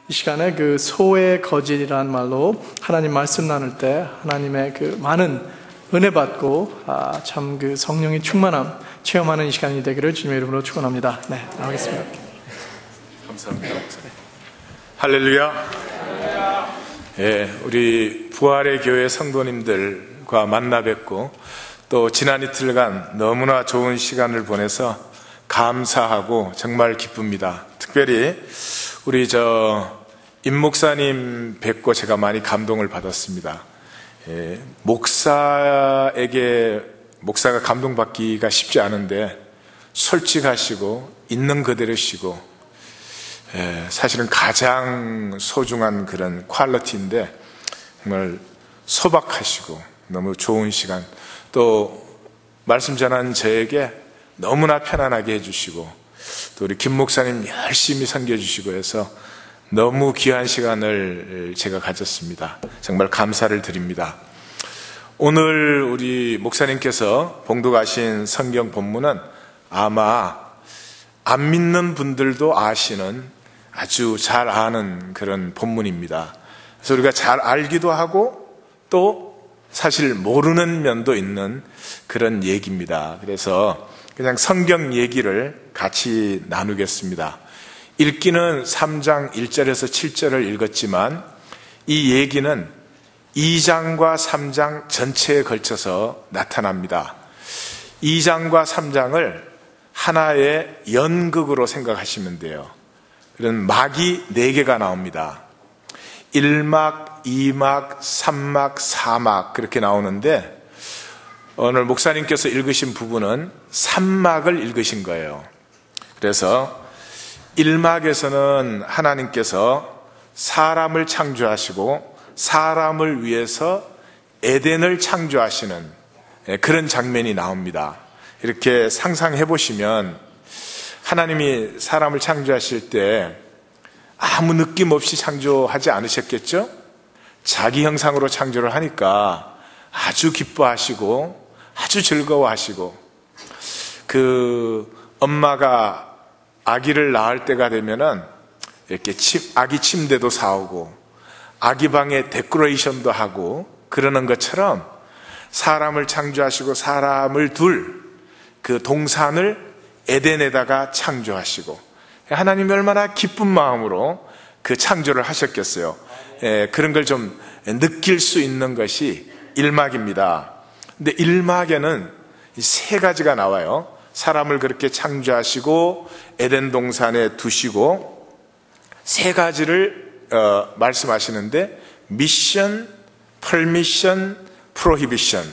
이 시간에 그 소의 거짓이라는 말로 하나님 말씀 나눌 때 하나님의 그 많은 은혜 받고 참 그 성령의 충만함 체험하는 이 시간이 되기를 주님의 이름으로 축원합니다. 네, 나가겠습니다. 감사합니다. 할렐루야. 예, 우리 부활의 교회 성도님들과 만나 뵙고 또 지난 이틀간 너무나 좋은 시간을 보내서 감사하고 정말 기쁩니다. 특별히 우리 임 목사님 뵙고 제가 많이 감동을 받았습니다. 예, 목사가 감동받기가 쉽지 않은데 솔직하시고 있는 그대로시고, 사실은 가장 소중한 그런 퀄리티인데 정말 소박하시고 너무 좋은 시간, 또 말씀 전한 저에게 너무나 편안하게 해주시고, 또 우리 김 목사님 열심히 섬겨주시고 해서 너무 귀한 시간을 제가 가졌습니다. 정말 감사를 드립니다. 오늘 우리 목사님께서 봉독하신 성경 본문은 아마 안 믿는 분들도 아시는, 아주 잘 아는 그런 본문입니다. 그래서 우리가 잘 알기도 하고 또 사실 모르는 면도 있는 그런 얘기입니다. 그래서 그냥 성경 얘기를 같이 나누겠습니다. 읽기는 3장 1절에서 7절을 읽었지만 이 얘기는 2장과 3장 전체에 걸쳐서 나타납니다. 2장과 3장을 하나의 연극으로 생각하시면 돼요. 그런 막이 4개가 나옵니다. 1막, 2막, 3막, 4막 그렇게 나오는데 오늘 목사님께서 읽으신 부분은 3막을 읽으신 거예요. 그래서 1막에서는 하나님께서 사람을 창조하시고 사람을 위해서 에덴을 창조하시는 그런 장면이 나옵니다. 이렇게 상상해 보시면 하나님이 사람을 창조하실 때 아무 느낌 없이 창조하지 않으셨겠죠? 자기 형상으로 창조를 하니까 아주 기뻐하시고 아주 즐거워하시고, 그 엄마가 아기를 낳을 때가 되면은 이렇게 아기 침대도 사오고 아기 방에 데코레이션도 하고 그러는 것처럼 사람을 창조하시고 사람을 둘 그 동산을 에덴에다가 창조하시고, 하나님이 얼마나 기쁜 마음으로 그 창조를 하셨겠어요. 그런 걸 좀 느낄 수 있는 것이 1막입니다. 근데 1막에는 3가지가 나와요. 사람을 그렇게 창조하시고 에덴 동산에 두시고 3가지를 말씀하시는데, 미션, 퍼미션, 프로히비션,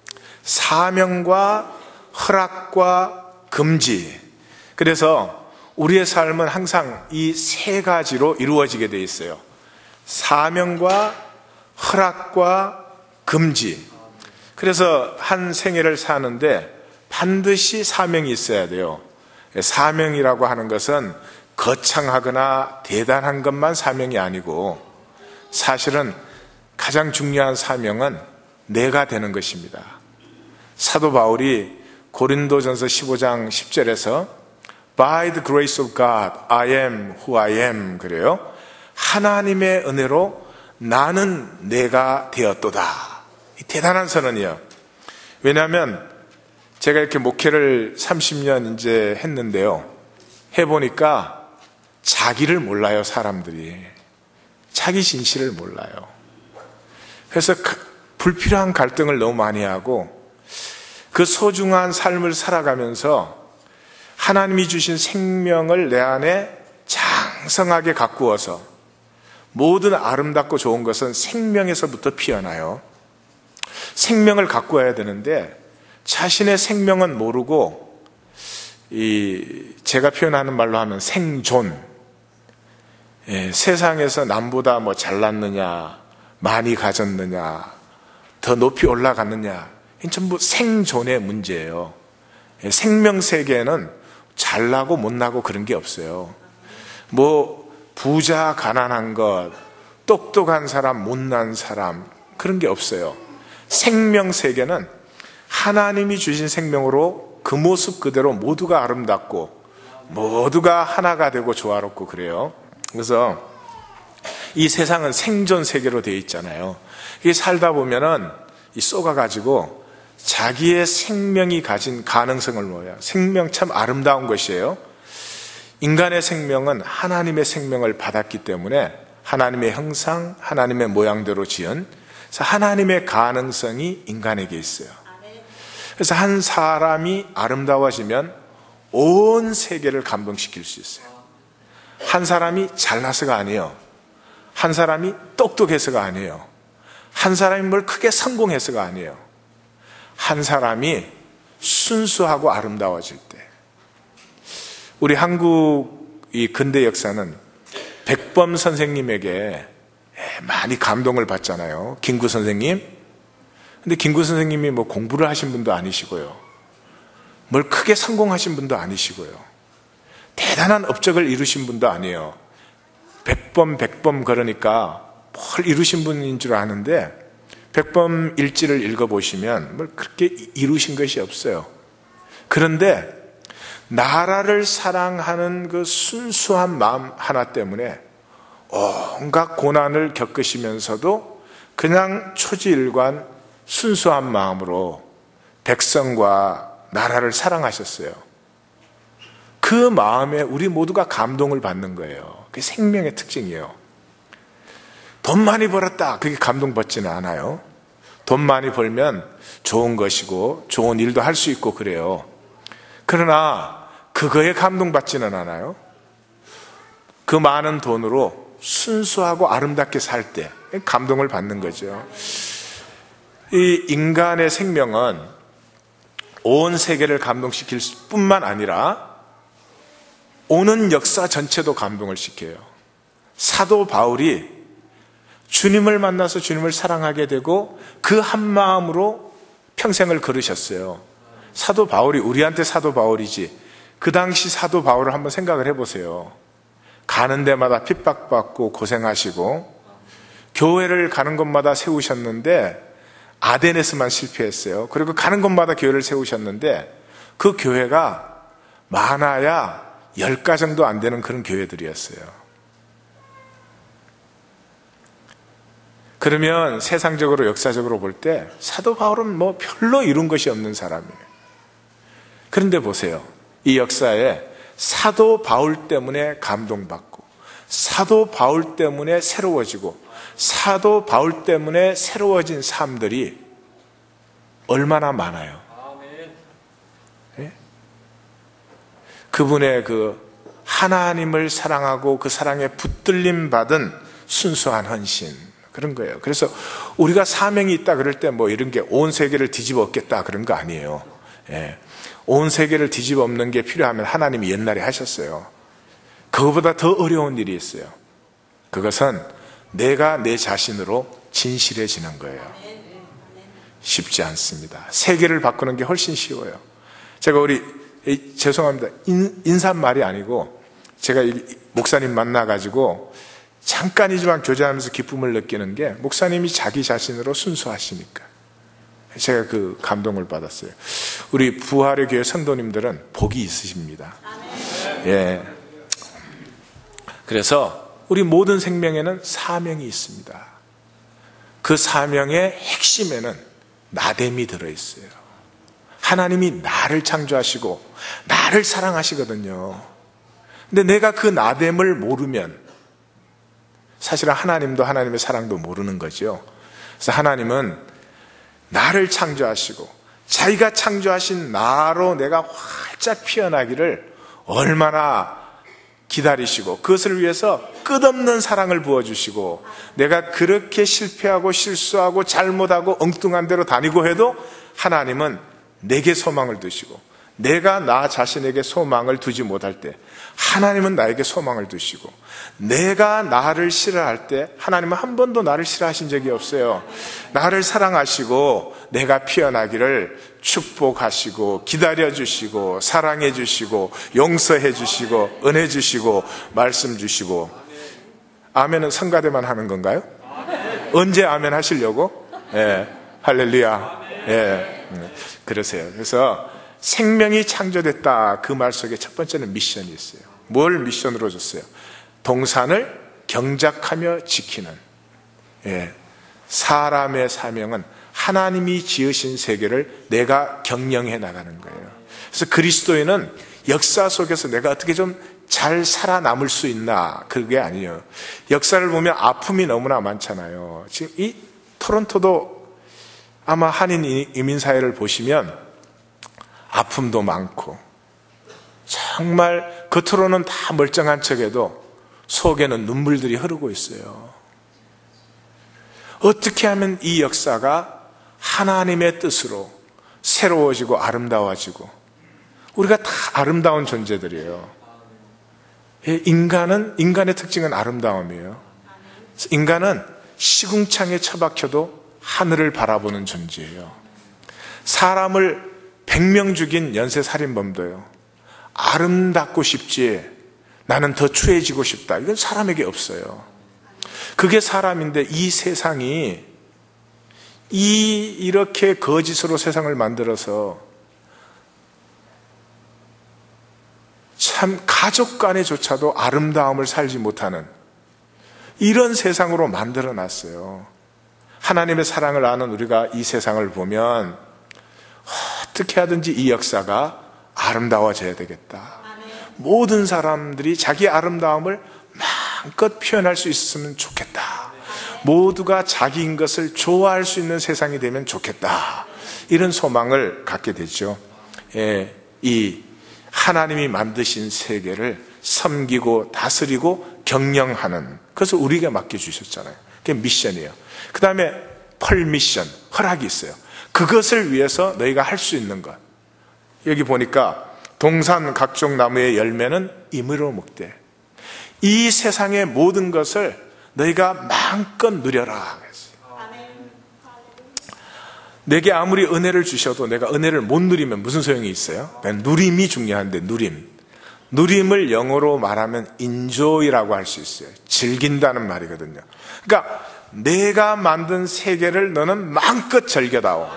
사명과 허락과 금지. 그래서 우리의 삶은 항상 이 3가지로 이루어지게 되어 있어요. 사명과 허락과 금지. 그래서 한 생애를 사는데 반드시 사명이 있어야 돼요. 사명이라고 하는 것은 거창하거나 대단한 것만 사명이 아니고, 사실은 가장 중요한 사명은 내가 되는 것입니다. 사도 바울이 고린도전서 15장 10절에서 By the grace of God, I am who I am 그래요. 하나님의 은혜로 나는 내가 되었도다. 이 대단한 선언이에요. 왜냐하면 제가 이렇게 목회를 30년 이제 했는데요, 해보니까 자기를 몰라요. 사람들이 자기 진실을 몰라요. 그래서 불필요한 갈등을 너무 많이 하고, 그 소중한 삶을 살아가면서 하나님이 주신 생명을 내 안에 장성하게 가꾸어서, 모든 아름답고 좋은 것은 생명에서부터 피어나요. 생명을 가꾸어야 되는데 자신의 생명은 모르고, 제가 표현하는 말로 하면 생존, 세상에서 남보다 뭐 잘났느냐, 많이 가졌느냐, 더 높이 올라갔느냐, 전부 생존의 문제예요. 생명 세계에는 잘나고 못나고 그런 게 없어요. 뭐 부자 가난한 것, 똑똑한 사람 못난 사람, 그런 게 없어요. 생명 세계는 하나님이 주신 생명으로 그 모습 그대로 모두가 아름답고 모두가 하나가 되고 조화롭고 그래요. 그래서 이 세상은 생존 세계로 되어 있잖아요. 이게 살다 보면은 이 쏘가가지고 자기의 생명이 가진 가능성을 모아요. 생명 참 아름다운 것이에요. 인간의 생명은 하나님의 생명을 받았기 때문에 하나님의 형상, 하나님의 모양대로 지은, 그래서 하나님의 가능성이 인간에게 있어요. 그래서 한 사람이 아름다워지면 온 세계를 감동시킬 수 있어요. 한 사람이 잘나서가 아니에요. 한 사람이 똑똑해서가 아니에요. 한 사람이 뭘 크게 성공해서가 아니에요. 한 사람이 순수하고 아름다워질 때. 우리 한국의 근대 역사는 백범 선생님에게 많이 감동을 받잖아요. 김구 선생님. 근데 김구 선생님이 뭐 공부를 하신 분도 아니시고요. 뭘 크게 성공하신 분도 아니시고요. 대단한 업적을 이루신 분도 아니에요. 백범 그러니까 뭘 이루신 분인 줄 아는데 백범 일지를 읽어보시면 뭘 그렇게 이루신 것이 없어요. 그런데 나라를 사랑하는 그 순수한 마음 하나 때문에 온갖 고난을 겪으시면서도 그냥 초지일관 순수한 마음으로 백성과 나라를 사랑하셨어요. 그 마음에 우리 모두가 감동을 받는 거예요. 그게 생명의 특징이에요. 돈 많이 벌었다, 그게 감동받지는 않아요. 돈 많이 벌면 좋은 것이고 좋은 일도 할 수 있고 그래요. 그러나 그거에 감동받지는 않아요. 그 많은 돈으로 순수하고 아름답게 살 때 감동을 받는 거죠. 이 인간의 생명은 온 세계를 감동시킬 뿐만 아니라 오는 역사 전체도 감동을 시켜요. 사도 바울이 주님을 만나서 주님을 사랑하게 되고 그 한 마음으로 평생을 걸으셨어요. 사도 바울이 우리한테 사도 바울이지 그 당시 사도 바울을 한번 생각을 해보세요. 가는 데마다 핍박받고 고생하시고 교회를 가는 곳마다 세우셨는데 아데네스만 실패했어요. 그리고 가는 곳마다 교회를 세우셨는데 그 교회가 많아야 10가 정도 안 되는 그런 교회들이었어요. 그러면 세상적으로 역사적으로 볼 때 사도 바울은 뭐 별로 이룬 것이 없는 사람이에요. 그런데 보세요. 이 역사에 사도 바울 때문에 감동받고 사도 바울 때문에 새로워지고 사도 바울 때문에 새로워진 삶들이 얼마나 많아요. 네? 그분의 그 하나님을 사랑하고 그 사랑에 붙들림 받은 순수한 헌신, 그런 거예요. 그래서 우리가 사명이 있다 그럴 때 뭐 이런 게 온 세계를 뒤집어 엎겠다 그런 거 아니에요. 예. 온 세계를 뒤집어 엎는 게 필요하면 하나님이 옛날에 하셨어요. 그거보다 더 어려운 일이 있어요. 그것은 내가 내 자신으로 진실해지는 거예요. 쉽지 않습니다. 세계를 바꾸는 게 훨씬 쉬워요. 제가 죄송합니다. 인사말이 아니고 제가 목사님 만나가지고 잠깐이지만 교제하면서 기쁨을 느끼는 게 목사님이 자기 자신으로 순수하시니까 제가 그 감동을 받았어요. 우리 부활의 교회 성도님들은 복이 있으십니다. 예. 그래서 우리 모든 생명에는 사명이 있습니다. 그 사명의 핵심에는 나됨이 들어있어요. 하나님이 나를 창조하시고 나를 사랑하시거든요. 근데 내가 그 나됨을 모르면 사실은 하나님도 하나님의 사랑도 모르는 거죠. 그래서 하나님은 나를 창조하시고 자기가 창조하신 나로 내가 활짝 피어나기를 얼마나 기다리시고 그것을 위해서 끝없는 사랑을 부어주시고 내가 그렇게 실패하고 실수하고 잘못하고 엉뚱한 대로 다니고 해도 하나님은 내게 소망을 두시고 내가 나 자신에게 소망을 두지 못할 때 하나님은 나에게 소망을 두시고 내가 나를 싫어할 때 하나님은 한 번도 나를 싫어하신 적이 없어요. 나를 사랑하시고 내가 피어나기를 축복하시고 기다려주시고 사랑해주시고 용서해주시고 은혜주시고 말씀주시고. 아멘은 성가대만 하는 건가요? 언제 아멘 하시려고? 예, 할렐루야. 예, 그러세요. 그래서 생명이 창조됐다 그 말 속에 첫 번째는 미션이 있어요. 뭘 미션으로 줬어요? 동산을 경작하며 지키는, 사람의 사명은 하나님이 지으신 세계를 내가 경영해 나가는 거예요. 그래서 그리스도인은 역사 속에서 내가 어떻게 좀 잘 살아남을 수 있나, 그게 아니에요. 역사를 보면 아픔이 너무나 많잖아요. 지금 이 토론토도 아마 한인 이민사회를 보시면 아픔도 많고, 정말 겉으로는 다 멀쩡한 척해도 속에는 눈물들이 흐르고 있어요. 어떻게 하면 이 역사가 하나님의 뜻으로 새로워지고 아름다워지고, 우리가 다 아름다운 존재들이에요. 인간의 특징은 아름다움이에요. 인간은 시궁창에 처박혀도 하늘을 바라보는 존재예요. 사람을 100명 죽인 연쇄살인범도요, 아름답고 싶지 나는 더 추해지고 싶다, 이건 사람에게 없어요. 그게 사람인데, 이 세상이 이렇게 거짓으로 세상을 만들어서 참 가족 간에조차도 아름다움을 살지 못하는 이런 세상으로 만들어 놨어요. 하나님의 사랑을 아는 우리가 이 세상을 보면 어떻게 하든지 이 역사가 아름다워져야 되겠다. 모든 사람들이 자기 아름다움을 마음껏 표현할 수 있으면 좋겠다. 모두가 자기인 것을 좋아할 수 있는 세상이 되면 좋겠다. 이런 소망을 갖게 되죠. 이 하나님이 만드신 세계를 섬기고 다스리고 경영하는, 그래서 우리에게 맡겨주셨잖아요. 그게 미션이에요. 그 다음에 펄미션, 허락이 있어요. 그것을 위해서 너희가 할 수 있는 것. 여기 보니까 동산 각종 나무의 열매는 임의로 먹되 이 세상의 모든 것을 너희가 마음껏 누려라. 내게 아무리 은혜를 주셔도 내가 은혜를 못 누리면 무슨 소용이 있어요? 누림이 중요한데, 누림을 영어로 말하면 enjoy라고 할 수 있어요. 즐긴다는 말이거든요. 그러니까 내가 만든 세계를 너는 마음껏 즐겨다오.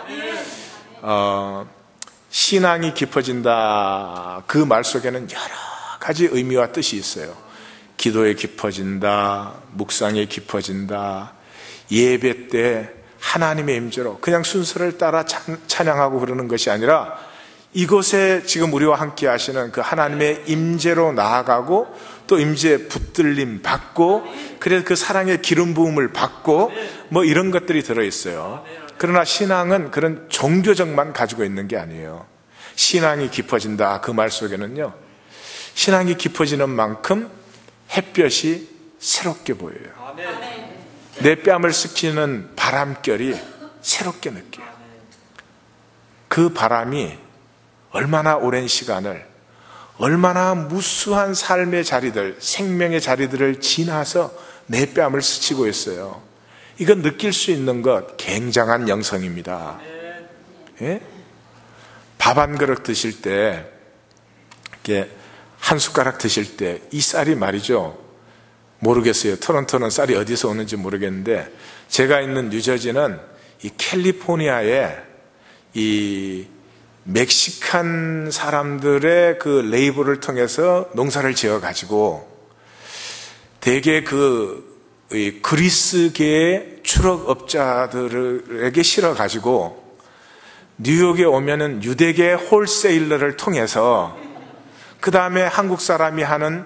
신앙이 깊어진다, 그 말 속에는 여러 가지 의미와 뜻이 있어요. 기도에 깊어진다, 묵상에 깊어진다, 예배 때 하나님의 임재로 그냥 순서를 따라 찬양하고 그러는 것이 아니라, 이곳에 지금 우리와 함께 하시는 그 하나님의 임재로 나아가고, 또 임재에 붙들림 받고, 그래서 그 사랑의 기름 부음을 받고, 뭐 이런 것들이 들어있어요. 그러나 신앙은 그런 종교적만 가지고 있는 게 아니에요. 신앙이 깊어진다, 그 말 속에는요, 신앙이 깊어지는 만큼 햇볕이 새롭게 보여요. 내 뺨을 스치는 바람결이 새롭게 느껴요. 그 바람이 얼마나 오랜 시간을, 얼마나 무수한 삶의 자리들, 생명의 자리들을 지나서 내 뺨을 스치고 있어요. 이건 느낄 수 있는 것 굉장한 영성입니다. 예? 밥 한 그릇 드실 때, 이렇게 한 숟가락 드실 때 이 쌀이 말이죠, 모르겠어요. 토론토는 쌀이 어디서 오는지 모르겠는데, 제가 있는 뉴저지는 이 캘리포니아에 이 멕시칸 사람들의 그 레이블을 통해서 농사를 지어 가지고, 대개 이 그리스계의 추력업자들에게 실어 가지고 뉴욕에 오면은 유대계 홀세일러를 통해서, 그 다음에 한국 사람이 하는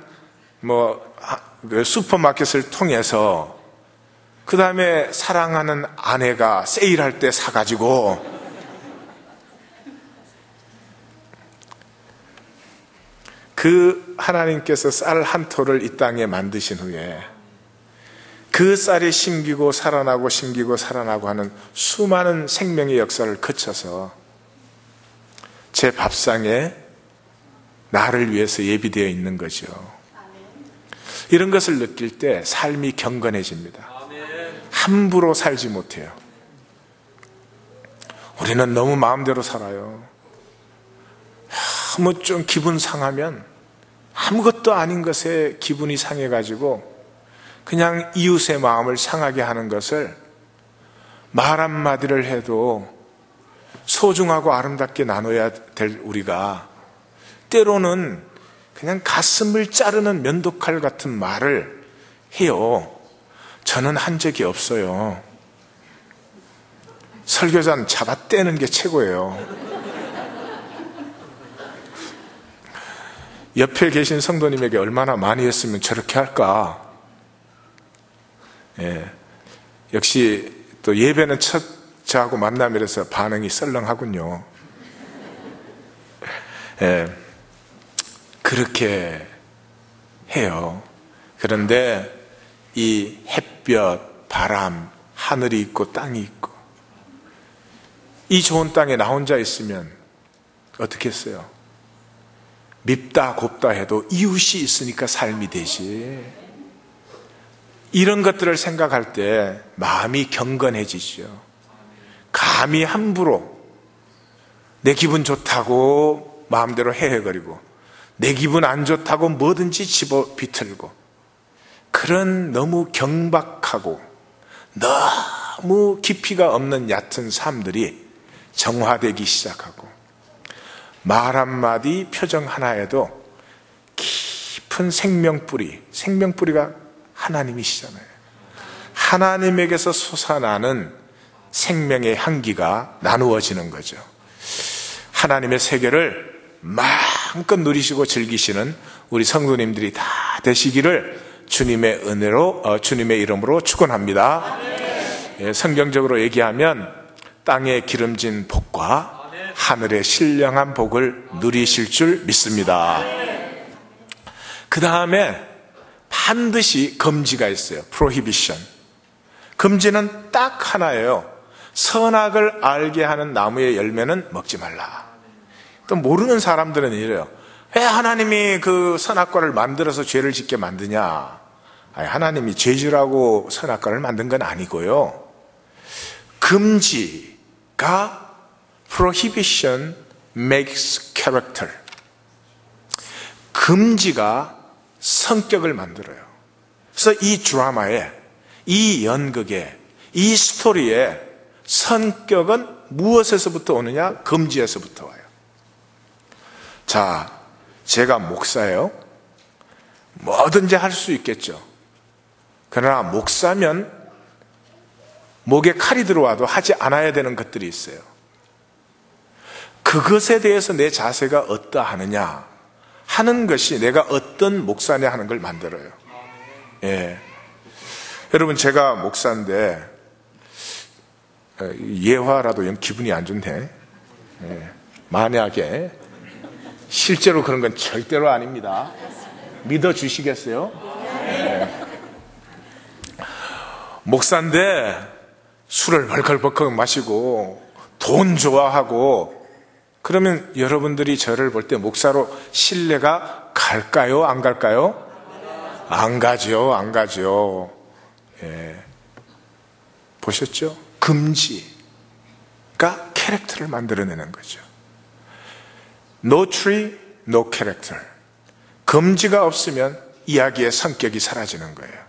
슈퍼마켓을 통해서, 그 다음에 사랑하는 아내가 세일할 때 사가지고, 그 하나님께서 쌀 한 톨을 이 땅에 만드신 후에 그 쌀이 심기고 살아나고 심기고 살아나고 하는 수많은 생명의 역사를 거쳐서 제 밥상에 나를 위해서 예비되어 있는 거죠. 이런 것을 느낄 때 삶이 경건해집니다. 함부로 살지 못해요. 우리는 너무 마음대로 살아요. 뭐 좀 기분 상하면 아무것도 아닌 것에 기분이 상해가지고 그냥 이웃의 마음을 상하게 하는 것을 말 한마디를 해도 소중하고 아름답게 나눠야 될 우리가, 때로는 그냥 가슴을 자르는 면도칼 같은 말을 해요. 저는 한 적이 없어요. 설교자는 잡아떼는 게 최고예요. 옆에 계신 성도님에게 얼마나 많이 했으면 저렇게 할까? 예. 역시 또 예배는 첫 저하고 만남이라서 반응이 썰렁하군요. 예. 그렇게 해요. 그런데 이 햇볕, 바람, 하늘이 있고 땅이 있고 이 좋은 땅에 나 혼자 있으면 어떻게 했어요? 밉다 곱다 해도 이웃이 있으니까 삶이 되지. 이런 것들을 생각할 때 마음이 경건해지죠. 감히 함부로 내 기분 좋다고 마음대로 헤헤거리고 내 기분 안 좋다고 뭐든지 집어 비틀고 그런 너무 경박하고 너무 깊이가 없는 얕은 삶들이 정화되기 시작하고 말 한마디 표정 하나에도 깊은 생명뿌리가 하나님이시잖아요. 하나님에게서 솟아나는 생명의 향기가 나누어지는 거죠. 하나님의 세계를 마음껏 누리시고 즐기시는 우리 성도님들이 다 되시기를 주님의 은혜로 주님의 이름으로 축원합니다. 예, 성경적으로 얘기하면 땅에 기름진 복과 하늘의 신령한 복을 누리실 줄 믿습니다. 그 다음에 반드시 금지가 있어요. prohibition. 금지는 딱 하나예요. 선악을 알게 하는 나무의 열매는 먹지 말라. 또 모르는 사람들은 이래요. 왜 하나님이 그 선악과를 만들어서 죄를 짓게 만드냐? 아니, 하나님이 죄지라고 선악과를 만든 건 아니고요. 금지가 prohibition makes character. 금지가 성격을 만들어요. 그래서 이 드라마에, 이 연극에, 이 스토리에 성격은 무엇에서부터 오느냐? 금지에서부터 와요. 자, 제가 목사예요. 뭐든지 할 수 있겠죠. 그러나 목사면 목에 칼이 들어와도 하지 않아야 되는 것들이 있어요. 그것에 대해서 내 자세가 어떠하느냐 하는 것이 내가 어떤 목사냐 하는 걸 만들어요. 예. 여러분, 제가 목사인데 예화라도 영 기분이 안 좋네. 예. 만약에 실제로 그런 건 절대로 아닙니다. 믿어주시겠어요? 예. 목사인데 술을 벌컥벌컥 마시고 돈 좋아하고 그러면 여러분들이 저를 볼 때 목사로 신뢰가 갈까요? 안 갈까요? 안 가죠. 안 가죠. 예. 보셨죠? 금지가 캐릭터를 만들어내는 거죠. No tree, no character. 금지가 없으면 이야기의 성격이 사라지는 거예요.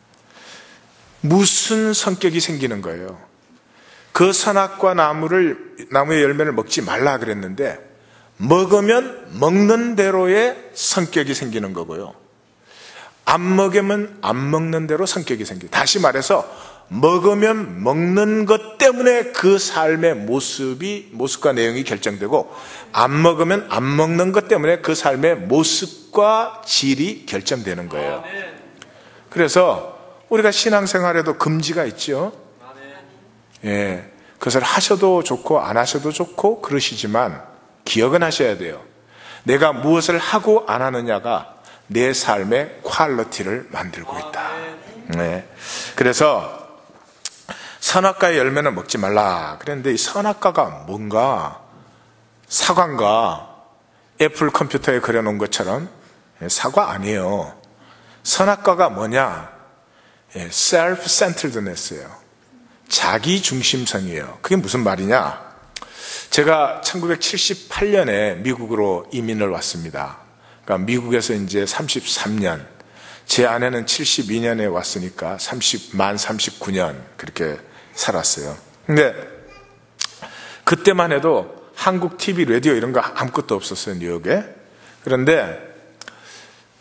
무슨 성격이 생기는 거예요? 그 선악과 나무의 열매를 먹지 말라 그랬는데 먹으면 먹는 대로의 성격이 생기는 거고요. 안 먹으면 안 먹는 대로 성격이 생겨요. 다시 말해서 먹으면 먹는 것 때문에 그 삶의 모습과 내용이 결정되고 안 먹으면 안 먹는 것 때문에 그 삶의 모습과 질이 결정되는 거예요. 그래서 우리가 신앙생활에도 금지가 있죠. 예, 그것을 하셔도 좋고 안 하셔도 좋고 그러시지만 기억은 하셔야 돼요. 내가 무엇을 하고 안 하느냐가 내 삶의 퀄리티를 만들고 있다. 네. 그래서 선악과의 열매는 먹지 말라 그랬는데 이 선악과가 뭔가 사과인가 애플 컴퓨터에 그려놓은 것처럼 사과 아니에요. 선악과가 뭐냐? self-centeredness예요. 자기 중심성이에요. 그게 무슨 말이냐? 제가 1978년에 미국으로 이민을 왔습니다. 그러니까 미국에서 이제 33년, 제 아내는 72년에 왔으니까 만 39년 그렇게 살았어요. 근데 그때만 해도 한국 TV, 라디오 이런 거 아무것도 없었어요, 뉴욕에. 그런데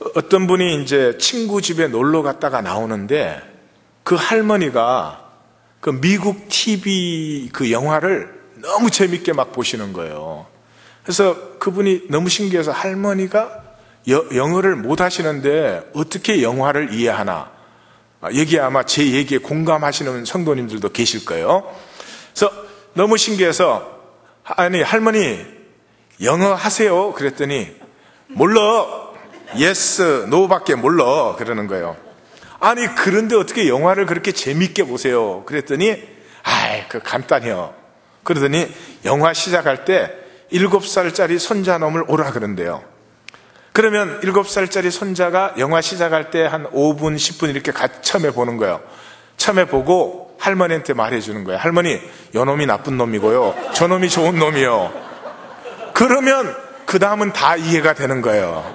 어떤 분이 이제 친구 집에 놀러 갔다가 나오는데 그 할머니가 그 미국 TV 그 영화를 너무 재밌게 막 보시는 거예요. 그래서 그분이 너무 신기해서 할머니가 영어를 못 하시는데 어떻게 영화를 이해하나? 여기 아마 제 얘기에 공감하시는 성도님들도 계실 거예요. 그래서 너무 신기해서 아니 할머니 영어 하세요? 그랬더니 몰라. yes, no밖에 몰라. 그러는 거예요. 아니 그런데 어떻게 영화를 그렇게 재밌게 보세요? 그랬더니 아이 그 간단해요. 그러더니 영화 시작할 때 7살짜리 손자놈을 오라 그런대요. 그러면 7살짜리 손자가 영화 시작할 때 한 5분, 10분 이렇게 처음에 보는 거예요. 처음에 보고 할머니한테 말해주는 거예요. 할머니, 요 놈이 나쁜 놈이고요. 저 놈이 좋은 놈이요. 그러면 그 다음은 다 이해가 되는 거예요.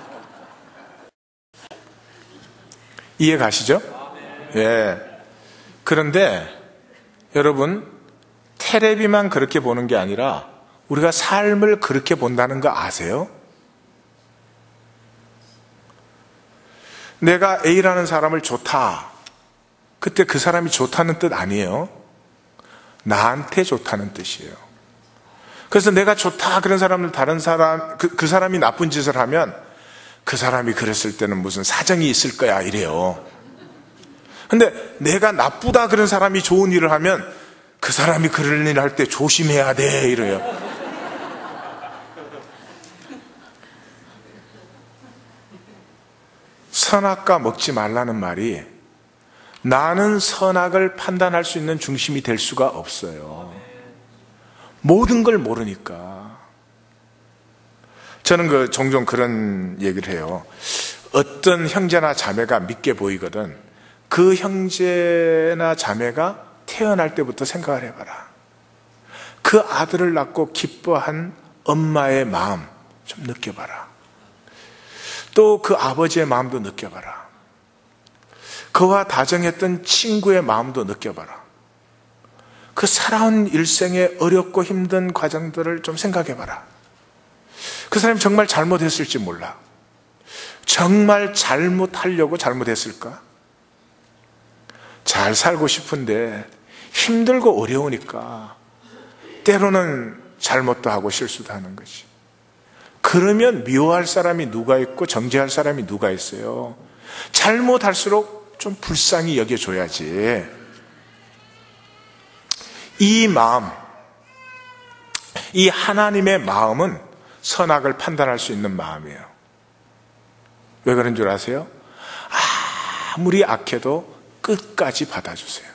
이해 가시죠? 예. 그런데 여러분, 텔레비만 그렇게 보는 게 아니라 우리가 삶을 그렇게 본다는 거 아세요? 내가 A라는 사람을 좋다. 그때 그 사람이 좋다는 뜻 아니에요. 나한테 좋다는 뜻이에요. 그래서 내가 좋다 그런 사람을 다른 사람, 그 사람이 나쁜 짓을 하면 그 사람이 그랬을 때는 무슨 사정이 있을 거야 이래요. 근데 내가 나쁘다 그런 사람이 좋은 일을 하면 그 사람이 그런 일을 할 때 조심해야 돼 이래요. 선악과 먹지 말라는 말이 나는 선악을 판단할 수 있는 중심이 될 수가 없어요. 모든 걸 모르니까. 저는 종종 그런 얘기를 해요. 어떤 형제나 자매가 믿게 보이거든. 그 형제나 자매가 태어날 때부터 생각을 해봐라. 그 아들을 낳고 기뻐한 엄마의 마음 좀 느껴봐라. 또 그 아버지의 마음도 느껴봐라. 그와 다정했던 친구의 마음도 느껴봐라. 그 살아온 일생의 어렵고 힘든 과정들을 좀 생각해봐라. 그 사람이 정말 잘못했을지 몰라. 정말 잘못하려고 잘못했을까? 잘 살고 싶은데 힘들고 어려우니까 때로는 잘못도 하고 실수도 하는 거지. 그러면 미워할 사람이 누가 있고 정죄할 사람이 누가 있어요? 잘못할수록 좀 불쌍히 여겨줘야지. 이 마음, 이 하나님의 마음은 선악을 판단할 수 있는 마음이에요. 왜 그런 줄 아세요? 아무리 악해도 끝까지 받아주세요.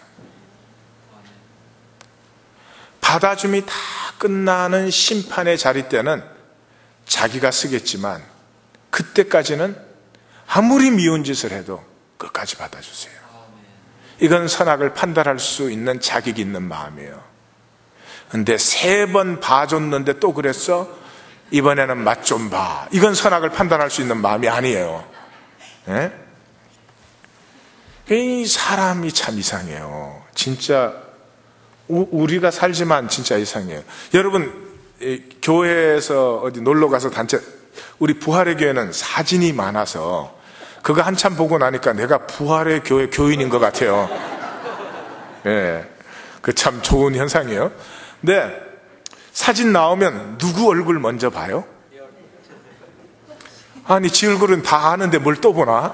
받아줌이 다 끝나는 심판의 자리 때는 자기가 쓰겠지만 그때까지는 아무리 미운 짓을 해도 끝까지 받아주세요. 이건 선악을 판단할 수 있는 자격이 있는 마음이에요. 근데 3번 봐줬는데 또 그랬어? 이번에는 맛 좀 봐. 이건 선악을 판단할 수 있는 마음이 아니에요. 네? 이 사람이 참 이상해요. 진짜 우리가 살지만 진짜 이상해요. 여러분 교회에서 어디 놀러 가서 단체, 우리 부활의 교회는 사진이 많아서 그거 한참 보고 나니까 내가 부활의 교회 교인인 것 같아요. 예, 그 참 좋은 현상이에요. 근데 사진 나오면 누구 얼굴 먼저 봐요? 아니 지 얼굴은 다 아는데 뭘 또 보나?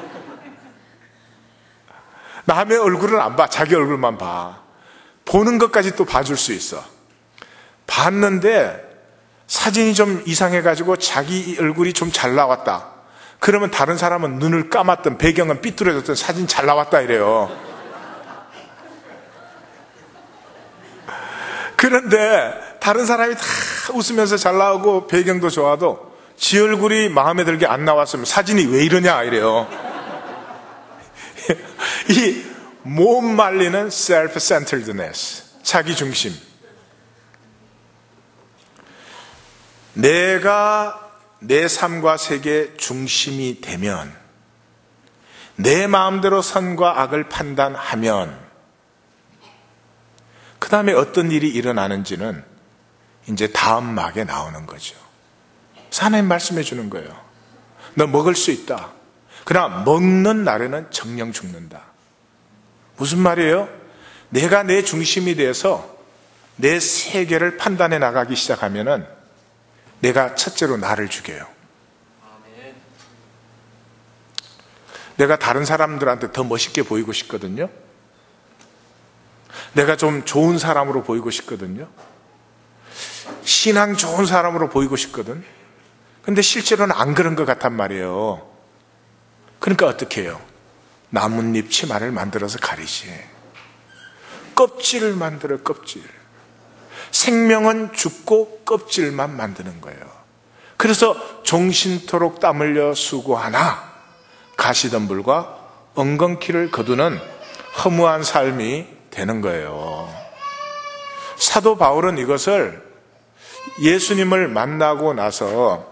남의 얼굴은 안 봐. 자기 얼굴만 봐. 보는 것까지 또 봐줄 수 있어. 봤는데 사진이 좀 이상해가지고 자기 얼굴이 좀 잘 나왔다. 그러면 다른 사람은 눈을 감았던, 배경은 삐뚤어졌던, 사진 잘 나왔다 이래요. 그런데 다른 사람이 다 웃으면서 잘 나오고 배경도 좋아도 지 얼굴이 마음에 들게 안 나왔으면 사진이 왜 이러냐 이래요. 이 못 말리는 self-centeredness, 자기중심. 내가 내 삶과 세계의 중심이 되면, 내 마음대로 선과 악을 판단하면, 그 다음에 어떤 일이 일어나는지는 이제 다음 막에 나오는 거죠. 하나님 말씀해 주는 거예요. 너 먹을 수 있다. 그러나 먹는 날에는 정령 죽는다. 무슨 말이에요? 내가 내 중심이 돼서 내 세계를 판단해 나가기 시작하면은 내가 첫째로 나를 죽여요. 내가 다른 사람들한테 더 멋있게 보이고 싶거든요. 내가 좀 좋은 사람으로 보이고 싶거든요. 신앙 좋은 사람으로 보이고 싶거든. 근데 실제로는 안 그런 것 같단 말이에요. 그러니까 어떻게 해요? 나뭇잎 치마를 만들어서 가리지. 껍질을 만들어, 껍질. 생명은 죽고 껍질만 만드는 거예요. 그래서 종신토록 땀 흘려 수고하나 가시덤불과 엉겅퀴를 거두는 허무한 삶이 되는 거예요. 사도 바울은 이것을 예수님을 만나고 나서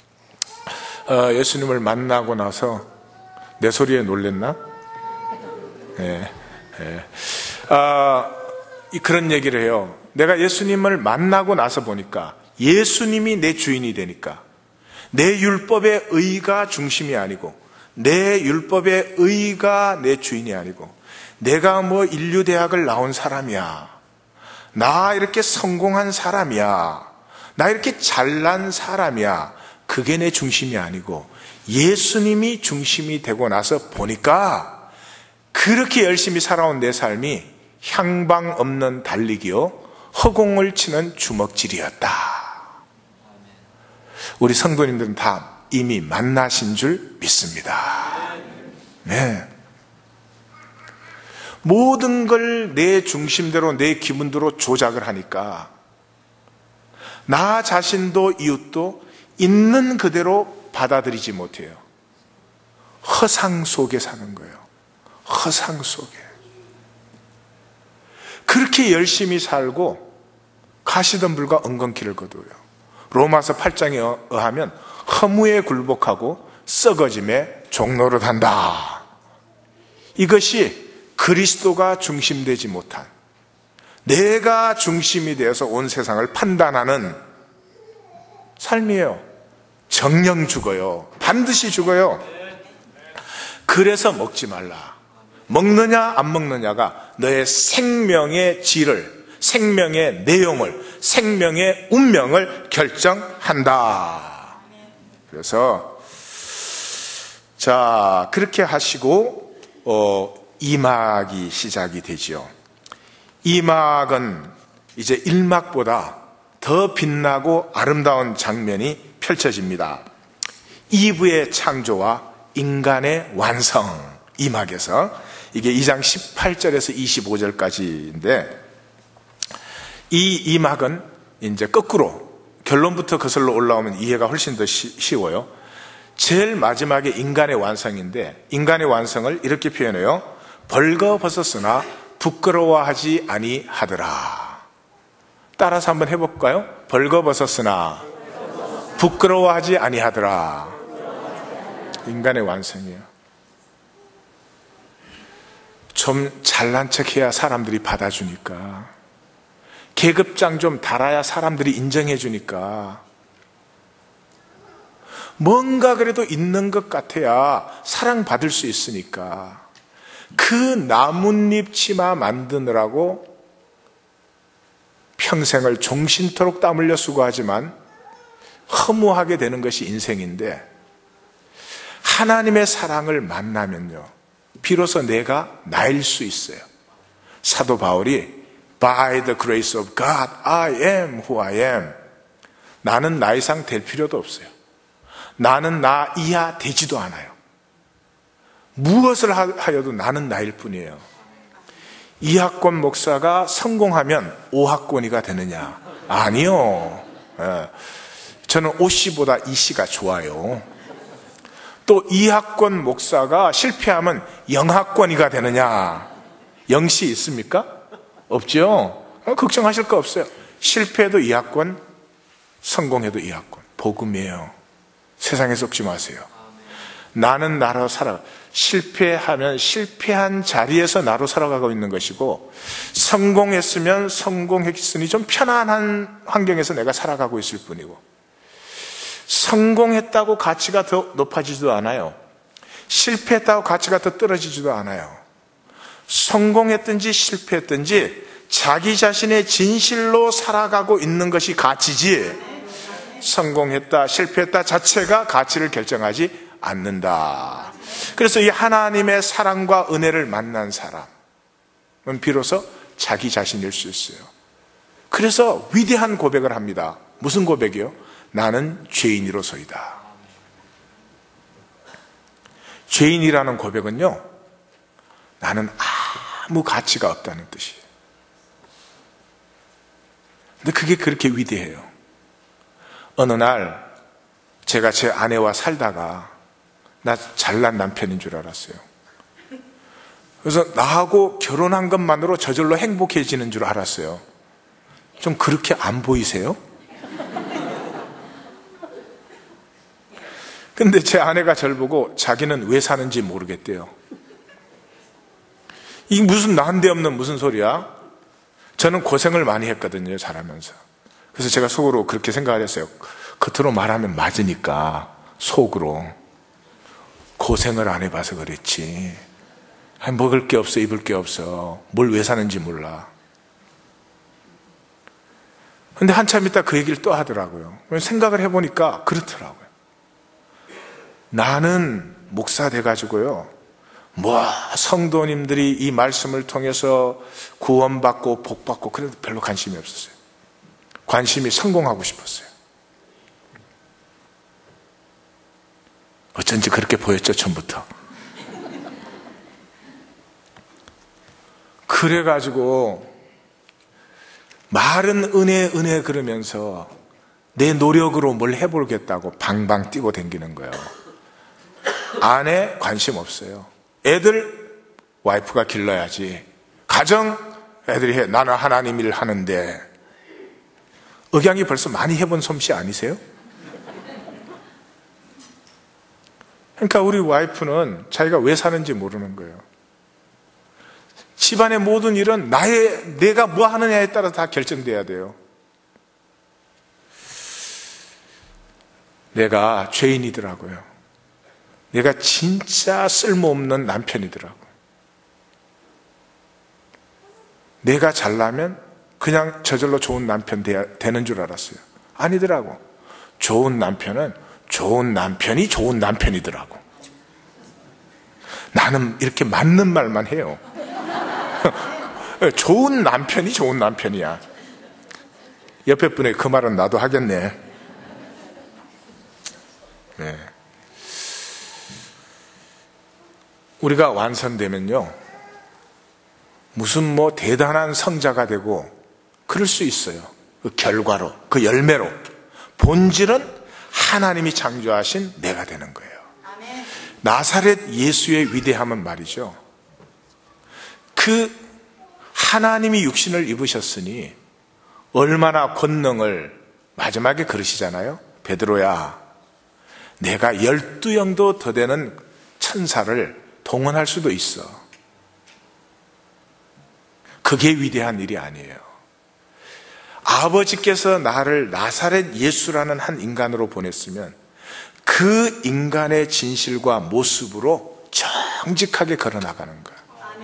내 소리에 놀랬나? 그런 얘기를 해요. 내가 예수님을 만나고 나서 보니까 예수님이 내 주인이 되니까 내 율법의 의가 중심이 아니고 내 율법의 의가 내 주인이 아니고 내가 뭐 인류대학을 나온 사람이야, 나 이렇게 성공한 사람이야, 나 이렇게 잘난 사람이야, 그게 내 중심이 아니고 예수님이 중심이 되고 나서 보니까 그렇게 열심히 살아온 내 삶이 향방 없는 달리기요, 허공을 치는 주먹질이었다. 우리 성도님들은 다 이미 만나신 줄 믿습니다. 네. 모든 걸 내 중심대로, 내 기분대로 조작을 하니까 나 자신도 이웃도 있는 그대로 받아들이지 못해요. 허상 속에 사는 거예요. 허상 속에. 그렇게 열심히 살고 가시덤불과 엉겅퀴를 거두어요. 로마서 8장에 의하면 허무에 굴복하고 썩어짐에 종노릇한다. 이것이 그리스도가 중심되지 못한, 내가 중심이 되어서 온 세상을 판단하는 삶이에요. 정령 죽어요. 반드시 죽어요. 그래서 먹지 말라. 먹느냐 안 먹느냐가 너의 생명의 질을, 생명의 내용을, 생명의 운명을 결정한다. 그래서 자, 그렇게 하시고 2막이 시작이 되지요. 2막은 이제 1막보다 더 빛나고 아름다운 장면이 펼쳐집니다. 이브의 창조와 인간의 완성, 2막에서 이게 2장 18절에서 25절까지인데, 이 2막은 이제 거꾸로 결론부터 거슬러 올라오면 이해가 훨씬 더 쉬워요. 제일 마지막에 인간의 완성인데, 인간의 완성을 이렇게 표현해요. 벌거벗었으나 부끄러워하지 아니하더라. 따라서 한번 해볼까요? 벌거벗었으나 부끄러워하지 아니하더라. 인간의 완성이에요. 좀 잘난 척해야 사람들이 받아주니까, 계급장 좀 달아야 사람들이 인정해 주니까, 뭔가 그래도 있는 것 같아야 사랑받을 수 있으니까, 그 나뭇잎 치마 만드느라고 평생을 종신토록 땀 흘려 수고하지만 허무하게 되는 것이 인생인데, 하나님의 사랑을 만나면요, 비로소 내가 나일 수 있어요. 사도 바울이 By the grace of God, I am who I am. 나는 나 이상 될 필요도 없어요. 나는 나 이하 되지도 않아요. 무엇을 하여도 나는 나일 뿐이에요. 이학권 목사가 성공하면 오학권이가 되느냐? 아니요. 저는 오씨보다 이씨가 좋아요. 또 이학권 목사가 실패하면 영학권이가 되느냐? 영씨 있습니까? 없죠? 걱정하실 거 없어요. 실패해도 이학권, 성공해도 이학권. 복음이에요. 세상에 속지 마세요. 나는 나로 살아. 실패하면 실패한 자리에서 나로 살아가고 있는 것이고, 성공했으면 성공했으니 좀 편안한 환경에서 내가 살아가고 있을 뿐이고, 성공했다고 가치가 더 높아지지도 않아요. 실패했다고 가치가 더 떨어지지도 않아요. 성공했든지 실패했든지 자기 자신의 진실로 살아가고 있는 것이 가치지, 성공했다 실패했다 자체가 가치를 결정하지 않는다. 그래서 이 하나님의 사랑과 은혜를 만난 사람은 비로소 자기 자신일 수 있어요. 그래서 위대한 고백을 합니다. 무슨 고백이요? 나는 죄인이로소이다. 죄인이라는 고백은요, 나는 아무 가치가 없다는 뜻이에요. 근데 그게 그렇게 위대해요. 어느 날 제가 제 아내와 살다가 나 잘난 남편인 줄 알았어요. 그래서 나하고 결혼한 것만으로 저절로 행복해지는 줄 알았어요. 좀 그렇게 안 보이세요? 근데 제 아내가 저를 보고 자기는 왜 사는지 모르겠대요. 이게 무슨 난데없는 무슨 소리야? 저는 고생을 많이 했거든요, 자라면서. 그래서 제가 속으로 그렇게 생각을 했어요. 겉으로 말하면 맞으니까 속으로 고생을 안 해봐서 그랬지. 먹을 게 없어, 입을 게 없어. 뭘 왜 사는지 몰라. 근데 한참 있다 그 얘기를 또 하더라고요. 생각을 해보니까 그렇더라고요. 나는 목사 돼가지고요, 성도님들이 이 말씀을 통해서 구원받고 복받고 그래도 별로 관심이 없었어요. 관심이 성공하고 싶었어요. 어쩐지 그렇게 보였죠, 처음부터. 그래가지고 말은 은혜 그러면서 내 노력으로 뭘 해보겠다고 방방 뛰고 다니는 거예요. 아내 관심 없어요. 애들 와이프가 길러야지. 가정 애들이 해. 나는 하나님 일 하는데. 억양이 벌써 많이 해본 솜씨 아니세요? 그러니까 우리 와이프는 자기가 왜 사는지 모르는 거예요. 집안의 모든 일은 내가 뭐 하느냐에 따라 다 결정돼야 돼요. 내가 죄인이더라고요. 내가 진짜 쓸모없는 남편이더라고요. 내가 잘나면 그냥 저절로 좋은 남편 되는 줄 알았어요. 아니더라고. 좋은 남편은 좋은 남편이 좋은 남편이더라고. 나는 이렇게 맞는 말만 해요. 좋은 남편이 좋은 남편이야. 옆에 분의 그 말은 나도 하겠네. 네. 우리가 완성되면요, 무슨 대단한 성자가 되고 그럴 수 있어요. 그 결과로, 그 열매로. 본질은 하나님이 창조하신 내가 되는 거예요. 아멘. 나사렛 예수의 위대함은 말이죠, 그 하나님이 육신을 입으셨으니 얼마나 권능을 마지막에 그러시잖아요. 베드로야, 내가 12영도 더 되는 천사를 동원할 수도 있어. 그게 위대한 일이 아니에요. 아버지께서 나를 나사렛 예수라는 한 인간으로 보냈으면 그 인간의 진실과 모습으로 정직하게 걸어나가는 거예요.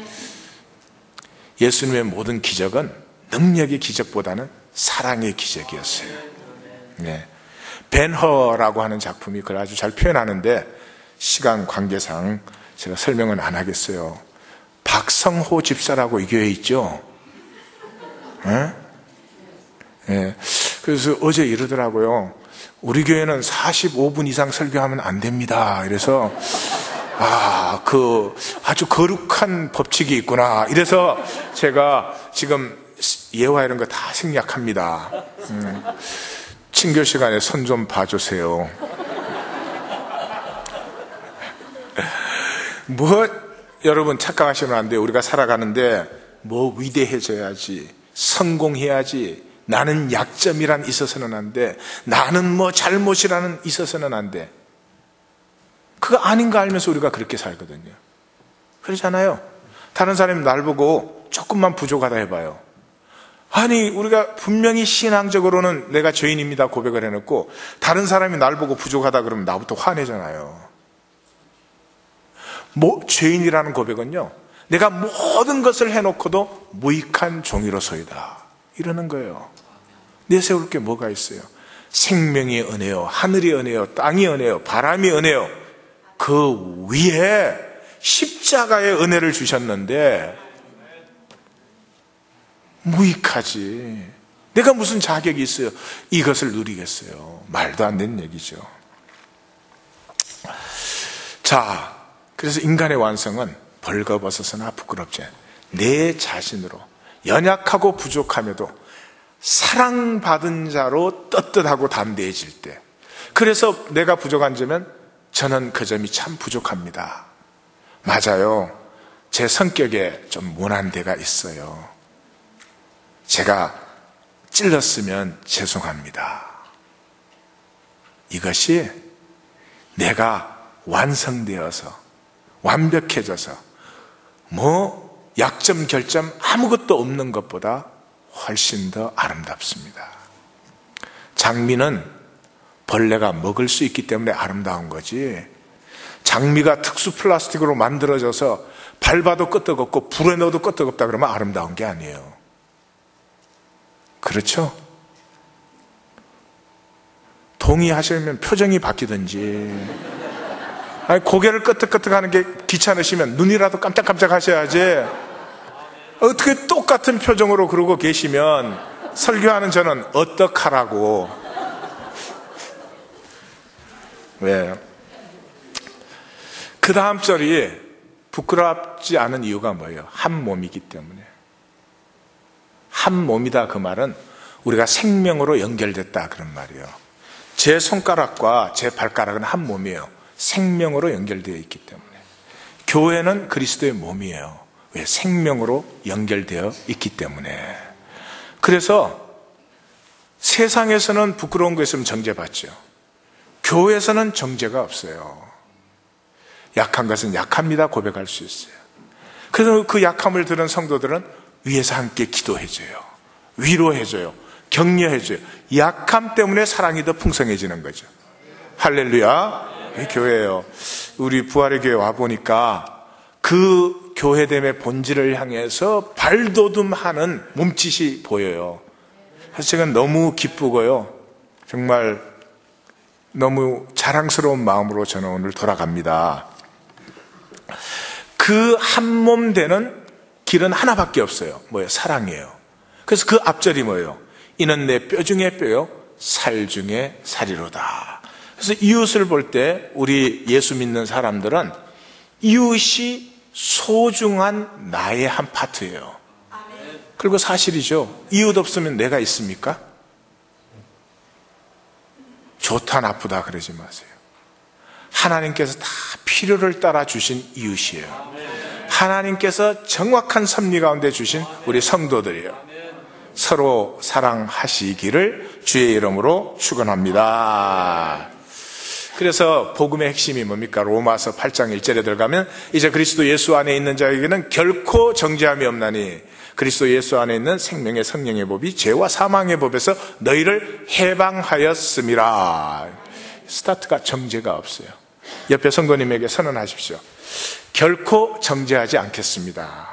예수님의 모든 기적은 능력의 기적보다는 사랑의 기적이었어요. 네. 벤허라고 하는 작품이 그걸 아주 잘 표현하는데 시간 관계상 제가 설명은 안 하겠어요. 박성호 집사라고 이 교회에 있죠? 네? 네. 그래서 어제 이러더라고요. 우리 교회는 45분 이상 설교하면 안 됩니다. 이래서 아주 거룩한 법칙이 있구나. 이래서 제가 지금 예화 이런 거 다 생략합니다. 친교 시간에 손 좀 봐주세요. 여러분 착각하시면 안 돼요. 우리가 살아가는데 위대해져야지, 성공해야지, 나는 약점이란 있어서는 안 돼, 나는 잘못이라는 있어서는 안 돼. 그거 아닌 거 알면서 우리가 그렇게 살거든요. 그러잖아요. 다른 사람이 날 보고 조금만 부족하다 해봐요. 아니, 우리가 분명히 신앙적으로는 내가 죄인입니다 고백을 해놓고 다른 사람이 날 보고 부족하다 그러면 나부터 화내잖아요. 죄인이라는 고백은요, 내가 모든 것을 해놓고도 무익한 종이로소이다 이러는 거예요. 내세울 게 뭐가 있어요? 생명이 은혜요, 하늘이 은혜요, 땅이 은혜요, 바람이 은혜요, 그 위에 십자가의 은혜를 주셨는데 무익하지. 내가 무슨 자격이 있어요? 이것을 누리겠어요? 말도 안 되는 얘기죠. 자, 그래서 인간의 완성은 벌거벗어서나 부끄럽지 않아요. 내 자신으로 연약하고 부족함에도 사랑받은 자로 떳떳하고 담대해질 때, 그래서 내가 부족한 점은 저는 그 점이 참 부족합니다. 맞아요. 제 성격에 좀 모난 데가 있어요. 제가 찔렀으면 죄송합니다. 이것이 내가 완성되어서 완벽해져서 약점 결점 아무것도 없는 것보다 훨씬 더 아름답습니다. 장미는 벌레가 먹을 수 있기 때문에 아름다운 거지, 장미가 특수 플라스틱으로 만들어져서 밟아도 끄떡없고 불에 넣어도 끄떡없다 그러면 아름다운 게 아니에요. 그렇죠? 동의하시면 표정이 바뀌든지, 아니, 고개를 끄덕끄덕 하는 게 귀찮으시면 눈이라도 깜짝깜짝 하셔야지. 어떻게 똑같은 표정으로 그러고 계시면 설교하는 저는 어떡하라고. 왜? 그 다음 절이 부끄럽지 않은 이유가 뭐예요? 한 몸이기 때문에. 한 몸이다 그 말은 우리가 생명으로 연결됐다 그런 말이에요. 제 손가락과 제 발가락은 한 몸이에요. 생명으로 연결되어 있기 때문에. 교회는 그리스도의 몸이에요. 왜? 생명으로 연결되어 있기 때문에. 그래서 세상에서는 부끄러운 거 있으면 정죄받죠. 교회에서는 정죄가 없어요. 약한 것은 약합니다 고백할 수 있어요. 그래서 그 약함을 들은 성도들은 위에서 함께 기도해줘요, 위로해줘요, 격려해줘요. 약함 때문에 사랑이 더 풍성해지는 거죠. 할렐루야. 이 교회예요. 우리 부활의 교회 와보니까 그 교회됨의 본질을 향해서 발돋움하는 몸짓이 보여요. 사실 제가 너무 기쁘고요, 정말 너무 자랑스러운 마음으로 저는 오늘 돌아갑니다. 그 한 몸 되는 길은 하나밖에 없어요. 뭐예요? 사랑이에요. 그래서 그 앞절이 뭐예요? 이는 내 뼈 중에 뼈요 살 중에 살이로다. 그래서 이웃을 볼 때 우리 예수 믿는 사람들은 이웃이 소중한 나의 한 파트예요. 그리고 사실이죠. 이웃 없으면 내가 있습니까? 좋다 나쁘다 그러지 마세요. 하나님께서 다 필요를 따라 주신 이웃이에요. 하나님께서 정확한 섭리 가운데 주신 우리 성도들이에요. 서로 사랑하시기를 주의 이름으로 축원합니다. 그래서 복음의 핵심이 뭡니까? 로마서 8장 1절에 들어가면 이제 그리스도 예수 안에 있는 자에게는 결코 정죄함이 없나니 그리스도 예수 안에 있는 생명의 성령의 법이 죄와 사망의 법에서 너희를 해방하였음이라. 스타트가 정죄가 없어요. 옆에 성도님에게 선언하십시오. 결코 정죄하지 않겠습니다.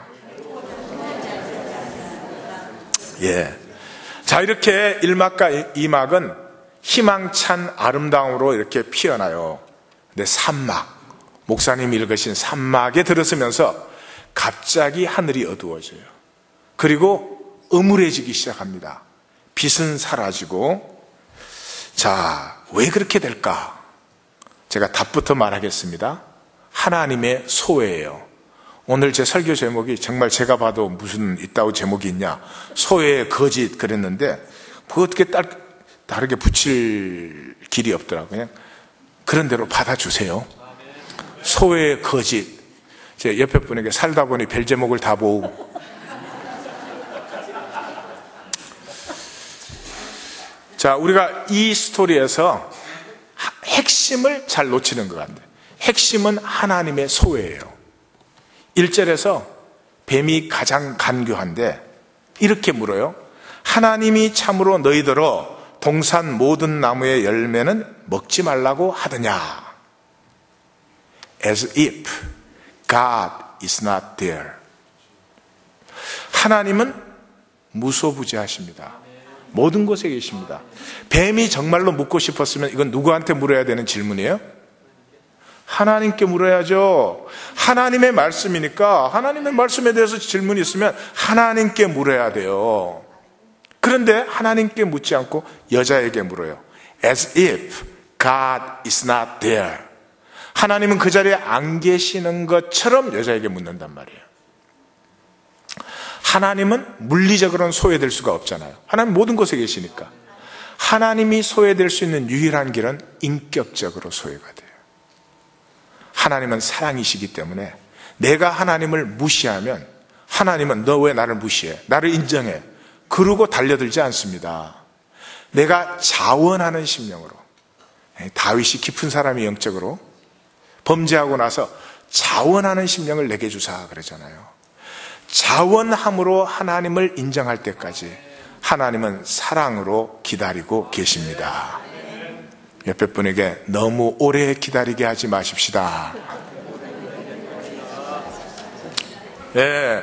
예. 자, 이렇게 1막과 2막은 희망찬 아름다움으로 이렇게 피어나요. 근데 3막, 목사님이 읽으신 3막에 들어서면서 갑자기 하늘이 어두워져요. 그리고 음울해지기 시작합니다. 빛은 사라지고. 자, 왜 그렇게 될까? 제가 답부터 말하겠습니다. 하나님의 소외예요. 오늘 제 설교 제목이 정말 제가 봐도 무슨 있다고 제목이 있냐, 소외의 거짓 그랬는데 뭐 어떻게 다르게 붙일 길이 없더라고요. 그냥 그런 대로 받아주세요. 소외의 거짓. 제 옆에 분에게 살다 보니 별 제목을 다 모으고. 자, 우리가 이 스토리에서 핵심을 잘 놓치는 것 같아요. 핵심은 하나님의 소외예요. 1절에서 뱀이 가장 간교한데 이렇게 물어요. 하나님이 참으로 너희더러 동산 모든 나무의 열매는 먹지 말라고 하더냐? As if God is not there. 하나님은 무소부재하십니다. 모든 곳에 계십니다. 뱀이 정말로 묻고 싶었으면 이건 누구한테 물어야 되는 질문이에요? 하나님께 물어야죠. 하나님의 말씀이니까 하나님의 말씀에 대해서 질문이 있으면 하나님께 물어야 돼요. 그런데 하나님께 묻지 않고 여자에게 물어요. As if God is not there. 하나님은 그 자리에 안 계시는 것처럼 여자에게 묻는단 말이에요. 하나님은 물리적으로는 소외될 수가 없잖아요. 하나님 모든 곳에 계시니까. 하나님이 소외될 수 있는 유일한 길은 인격적으로 소외가 돼요. 하나님은 사랑이시기 때문에 내가 하나님을 무시하면 하나님은 너 왜 나를 무시해? 나를 인정해. 그러고 달려들지 않습니다. 내가 자원하는 심령으로. 다윗이 깊은 사람이 영적으로 범죄하고 나서 자원하는 심령을 내게 주사 그러잖아요. 자원함으로 하나님을 인정할 때까지 하나님은 사랑으로 기다리고 계십니다. 옆에 분에게 너무 오래 기다리게 하지 마십시다. 예.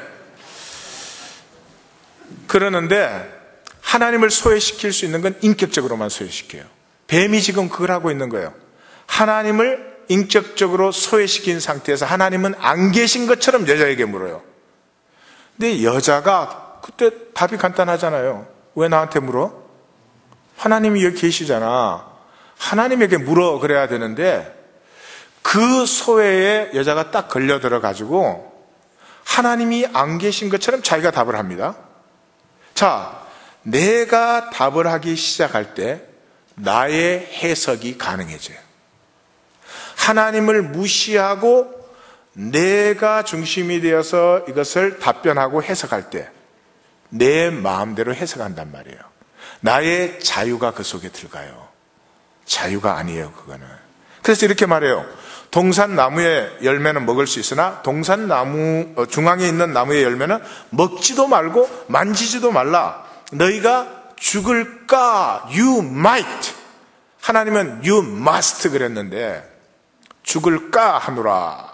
그러는데 하나님을 소외시킬 수 있는 건 인격적으로만 소외시켜요. 뱀이 지금 그걸 하고 있는 거예요. 하나님을 인격적으로 소외시킨 상태에서 하나님은 안 계신 것처럼 여자에게 물어요. 근데 여자가 그때 답이 간단하잖아요. 왜 나한테 물어? 하나님이 여기 계시잖아. 하나님에게 물어 그래야 되는데 그 소외에 여자가 딱 걸려들어 가지고 하나님이 안 계신 것처럼 자기가 답을 합니다. 자, 내가 답을 하기 시작할 때 나의 해석이 가능해져요. 하나님을 무시하고 내가 중심이 되어서 이것을 답변하고 해석할 때 내 마음대로 해석한단 말이에요. 나의 자유가 그 속에 들어가요. 자유가 아니에요, 그거는. 그래서 이렇게 말해요. 동산 나무의 열매는 먹을 수 있으나 동산 나무 중앙에 있는 나무의 열매는 먹지도 말고 만지지도 말라. 너희가 죽을까? You might. 하나님은 you must 그랬는데 죽을까 하노라.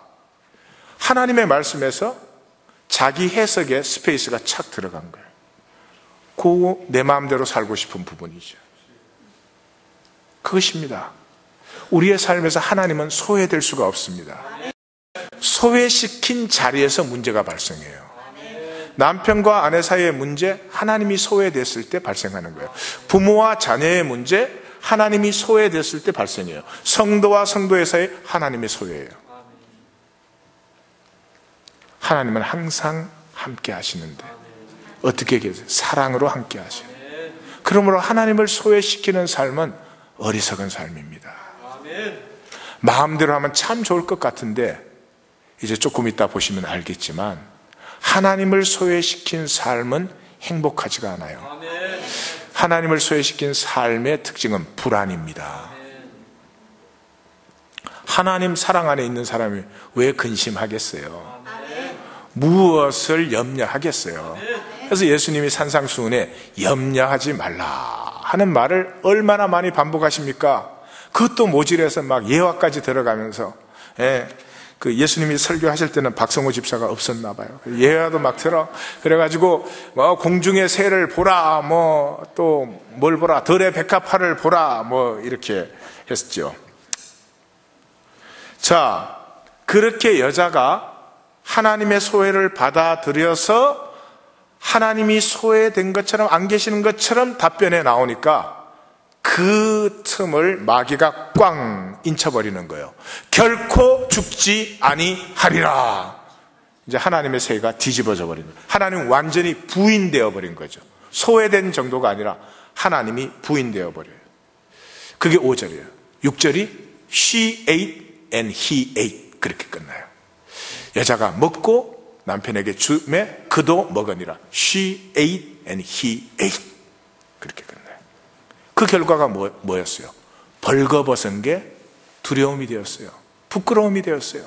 하나님의 말씀에서 자기 해석에 스페이스가 착 들어간 거예요. 그거 내 마음대로 살고 싶은 부분이죠. 그것입니다. 우리의 삶에서 하나님은 소외될 수가 없습니다. 소외시킨 자리에서 문제가 발생해요. 남편과 아내 사이의 문제, 하나님이 소외됐을 때 발생하는 거예요. 부모와 자녀의 문제, 하나님이 소외됐을 때 발생해요. 성도와 성도의 사이, 하나님의 소외예요. 하나님은 항상 함께 하시는데 어떻게 계세요? 사랑으로 함께 하셔요. 그러므로 하나님을 소외시키는 삶은 어리석은 삶입니다. 마음대로 하면 참 좋을 것 같은데 이제 조금 이따 보시면 알겠지만 하나님을 소외시킨 삶은 행복하지가 않아요. 하나님을 소외시킨 삶의 특징은 불안입니다. 하나님 사랑 안에 있는 사람이 왜 근심하겠어요? 무엇을 염려하겠어요? 그래서 예수님이 산상수훈에 염려하지 말라 하는 말을 얼마나 많이 반복하십니까? 그것도 모질해서 막 예화까지 들어가면서 그 예수님이 설교하실 때는 박성호 집사가 없었나 봐요. 예화도 막 들어. 그래가지고 뭐 공중의 새를 보라, 뭐 또 뭘 보라, 들의 백합화를 보라, 뭐 이렇게 했죠. 자, 그렇게 여자가 하나님의 소외를 받아들여서 하나님이 소외된 것처럼 안 계시는 것처럼 답변에 나오니까 그 틈을 마귀가 꽝 인쳐버리는 거예요. 결코 죽지 아니하리라. 이제 하나님의 세계가 뒤집어져 버린 거예요. 하나님은 완전히 부인되어 버린 거죠. 소외된 정도가 아니라 하나님이 부인되어 버려요. 그게 5절이에요. 6절이 she ate and he ate 그렇게 끝나요. 여자가 먹고 남편에게 주매 그도 먹으니라. She ate and he ate 그렇게 끝나요. 그 결과가 뭐였어요? 벌거벗은 게 두려움이 되었어요. 부끄러움이 되었어요.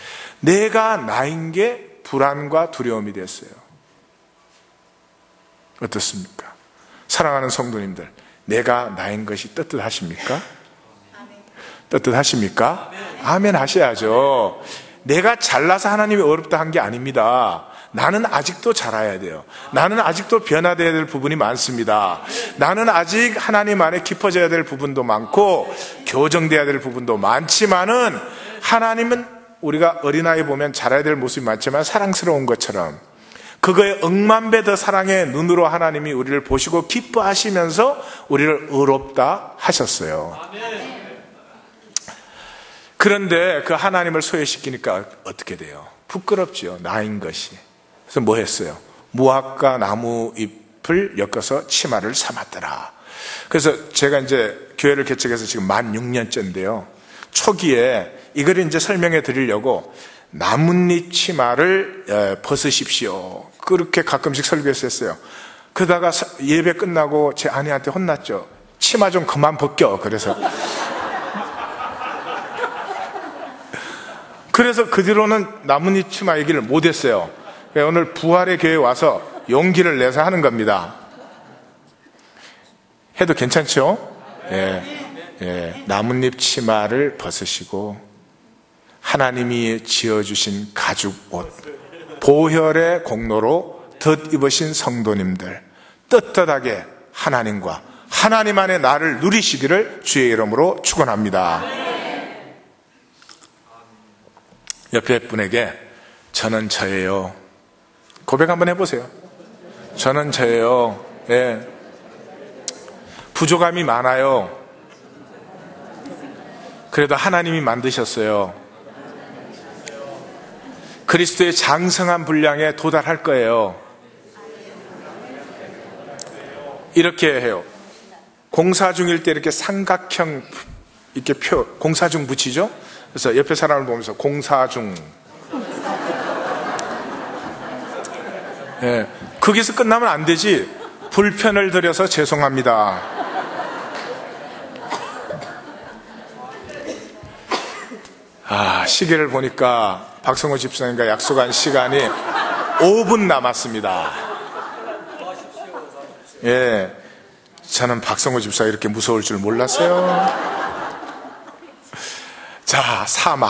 내가 나인 게 불안과 두려움이 되었어요. 어떻습니까? 사랑하는 성도님들, 내가 나인 것이 떳떳하십니까? 떳떳하십니까? 아멘 하셔야죠. 내가 잘나서 하나님이 어렵다 한 게 아닙니다. 나는 아직도 자라야 돼요. 나는 아직도 변화되어야 될 부분이 많습니다. 나는 아직 하나님 안에 깊어져야 될 부분도 많고 교정되어야 될 부분도 많지만은, 하나님은 우리가 어린아이 보면 자라야 될 모습이 많지만 사랑스러운 것처럼 그거에 억만배 더 사랑의 눈으로 하나님이 우리를 보시고 기뻐하시면서 우리를 의롭다 하셨어요. 그런데 그 하나님을 소외시키니까 어떻게 돼요? 부끄럽지요. 나인 것이. 그래서 뭐 했어요? 무화과 나무 잎을 엮어서 치마를 삼았더라. 그래서 제가 이제 교회를 개척해서 지금 만 6년째인데요. 초기에 이걸 이제 설명해 드리려고 나뭇잎 치마를 벗으십시오, 그렇게 가끔씩 설교했었어요. 그러다가 예배 끝나고 제 아내한테 혼났죠. 치마 좀 그만 벗겨. 그래서 그 뒤로는 나뭇잎 치마 얘기를 못했어요. 오늘 부활의 교회에 와서 용기를 내서 하는 겁니다. 해도 괜찮죠? 예, 나뭇잎 치마를 벗으시고 하나님이 지어주신 가죽 옷, 보혈의 공로로 덧입으신 성도님들, 떳떳하게 하나님과 하나님 안에 나를 누리시기를 주의 이름으로 축원합니다. 옆에 분에게 저는 저예요, 고백 한번 해보세요. 저는 저예요. 예. 부족함이 많아요. 그래도 하나님이 만드셨어요. 그리스도의 장성한 분량에 도달할 거예요. 이렇게 해요. 공사 중일 때 이렇게 삼각형 이렇게 공사 중 붙이죠. 그래서 옆에 사람을 보면서 공사 중. 예, 거기서 끝나면 안 되지. 불편을 드려서 죄송합니다. 시계를 보니까 박성호 집사님과 약속한 시간이 5분 남았습니다. 예, 저는 박성호 집사가 이렇게 무서울 줄 몰랐어요. 자,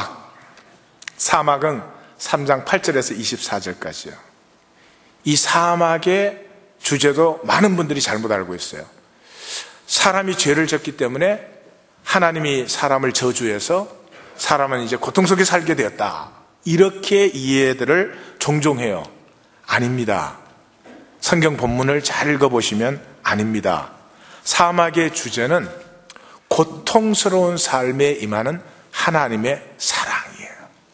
사막은 3장 8절에서 24절까지요. 이 사막의 주제도 많은 분들이 잘못 알고 있어요. 사람이 죄를 졌기 때문에 하나님이 사람을 저주해서 사람은 이제 고통 속에 살게 되었다, 이렇게 이해들을 종종 해요. 아닙니다. 성경 본문을 잘 읽어보시면 아닙니다. 사막의 주제는 고통스러운 삶에 임하는 하나님의 사랑이에요.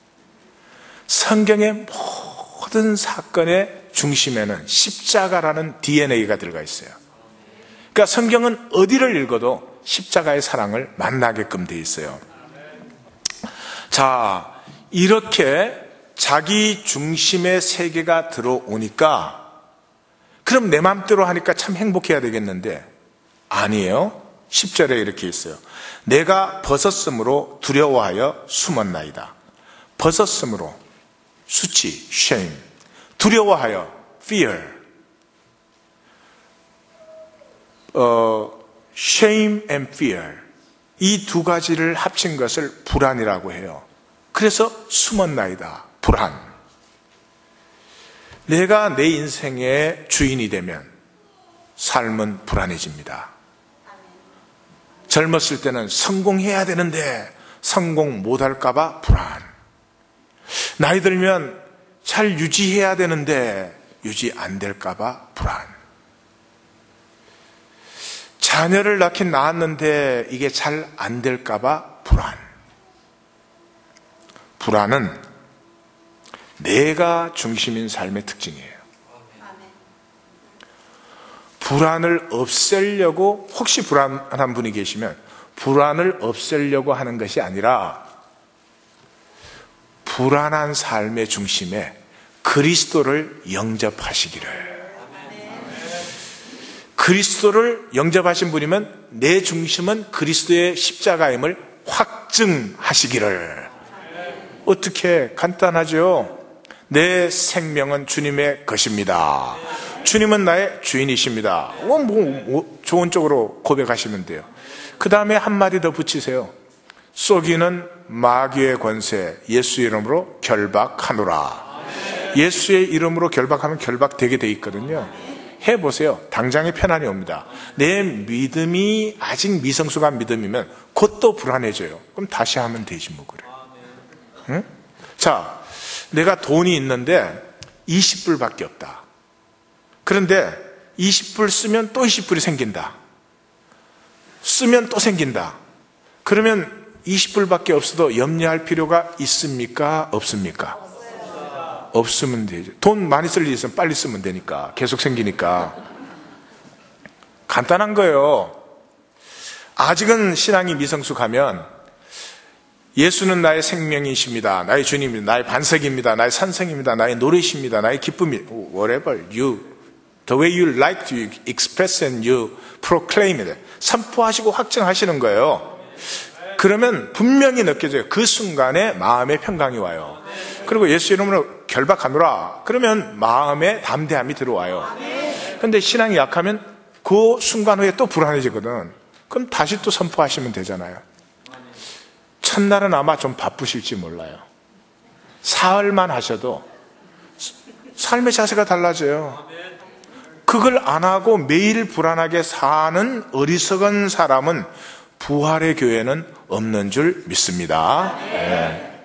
성경의 모든 사건의 중심에는 십자가라는 DNA가 들어가 있어요. 그러니까 성경은 어디를 읽어도 십자가의 사랑을 만나게끔 돼 있어요. 자, 이렇게 자기 중심의 세계가 들어오니까 그럼 내 맘대로 하니까 참 행복해야 되겠는데, 아니에요. 10절에 이렇게 있어요. 내가 벗었으므로 두려워하여 숨었나이다. 벗었으므로, 수치, shame. 두려워하여, fear. shame and fear. 이 두 가지를 합친 것을 불안이라고 해요. 그래서 숨었나이다. 불안. 내가 내 인생의 주인이 되면 삶은 불안해집니다. 젊었을 때는 성공해야 되는데 성공 못할까봐 불안. 나이 들면 잘 유지해야 되는데 유지 안 될까봐 불안. 자녀를 낳긴 낳았는데 이게 잘 안 될까봐 불안. 불안은 내가 중심인 삶의 특징이에요. 불안을 없애려고, 혹시 불안한 분이 계시면 불안을 없애려고 하는 것이 아니라 불안한 삶의 중심에 그리스도를 영접하시기를. 그리스도를 영접하신 분이면 내 중심은 그리스도의 십자가임을 확증하시기를. 어떻게? 간단하죠. 내 생명은 주님의 것입니다. 주님은 나의 주인이십니다. 좋은 쪽으로 고백하시면 돼요. 그 다음에 한마디 더 붙이세요. 쏘기는 마귀의 권세 예수 이름으로 결박하노라. 예수의 이름으로 결박하면 결박되게 돼 있거든요. 해보세요. 당장에 편안이 옵니다. 내 믿음이 아직 미성숙한 믿음이면 곧 또 불안해져요. 그럼 다시 하면 되지 뭐 그래. 응? 자, 내가 돈이 있는데 20불밖에 없다. 그런데 20불 쓰면 또 20불이 생긴다. 쓰면 또 생긴다. 그러면 20불밖에 없어도 염려할 필요가 있습니까? 없습니까? 없으면 되죠. 돈 많이 쓸 일 있으면 빨리 쓰면 되니까. 계속 생기니까. 간단한 거예요. 아직은 신앙이 미성숙하면 예수는 나의 생명이십니다. 나의 주님입니다. 나의 반석입니다. 나의 산성입니다. 나의 노릇입니다. 나의 기쁨입니다. Whatever you, the way you like to express and you proclaim it. 선포하시고 확증하시는 거예요. 그러면 분명히 느껴져요. 그 순간에 마음의 평강이 와요. 그리고 예수 이름으로 결박하노라. 그러면 마음에 담대함이 들어와요. 그런데 신앙이 약하면 그 순간 후에 또 불안해지거든. 그럼 다시 또 선포하시면 되잖아요. 첫날은 아마 좀 바쁘실지 몰라요. 사흘만 하셔도 삶의 자세가 달라져요. 그걸 안 하고 매일 불안하게 사는 어리석은 사람은 부활의 교회는 없는 줄 믿습니다. 네.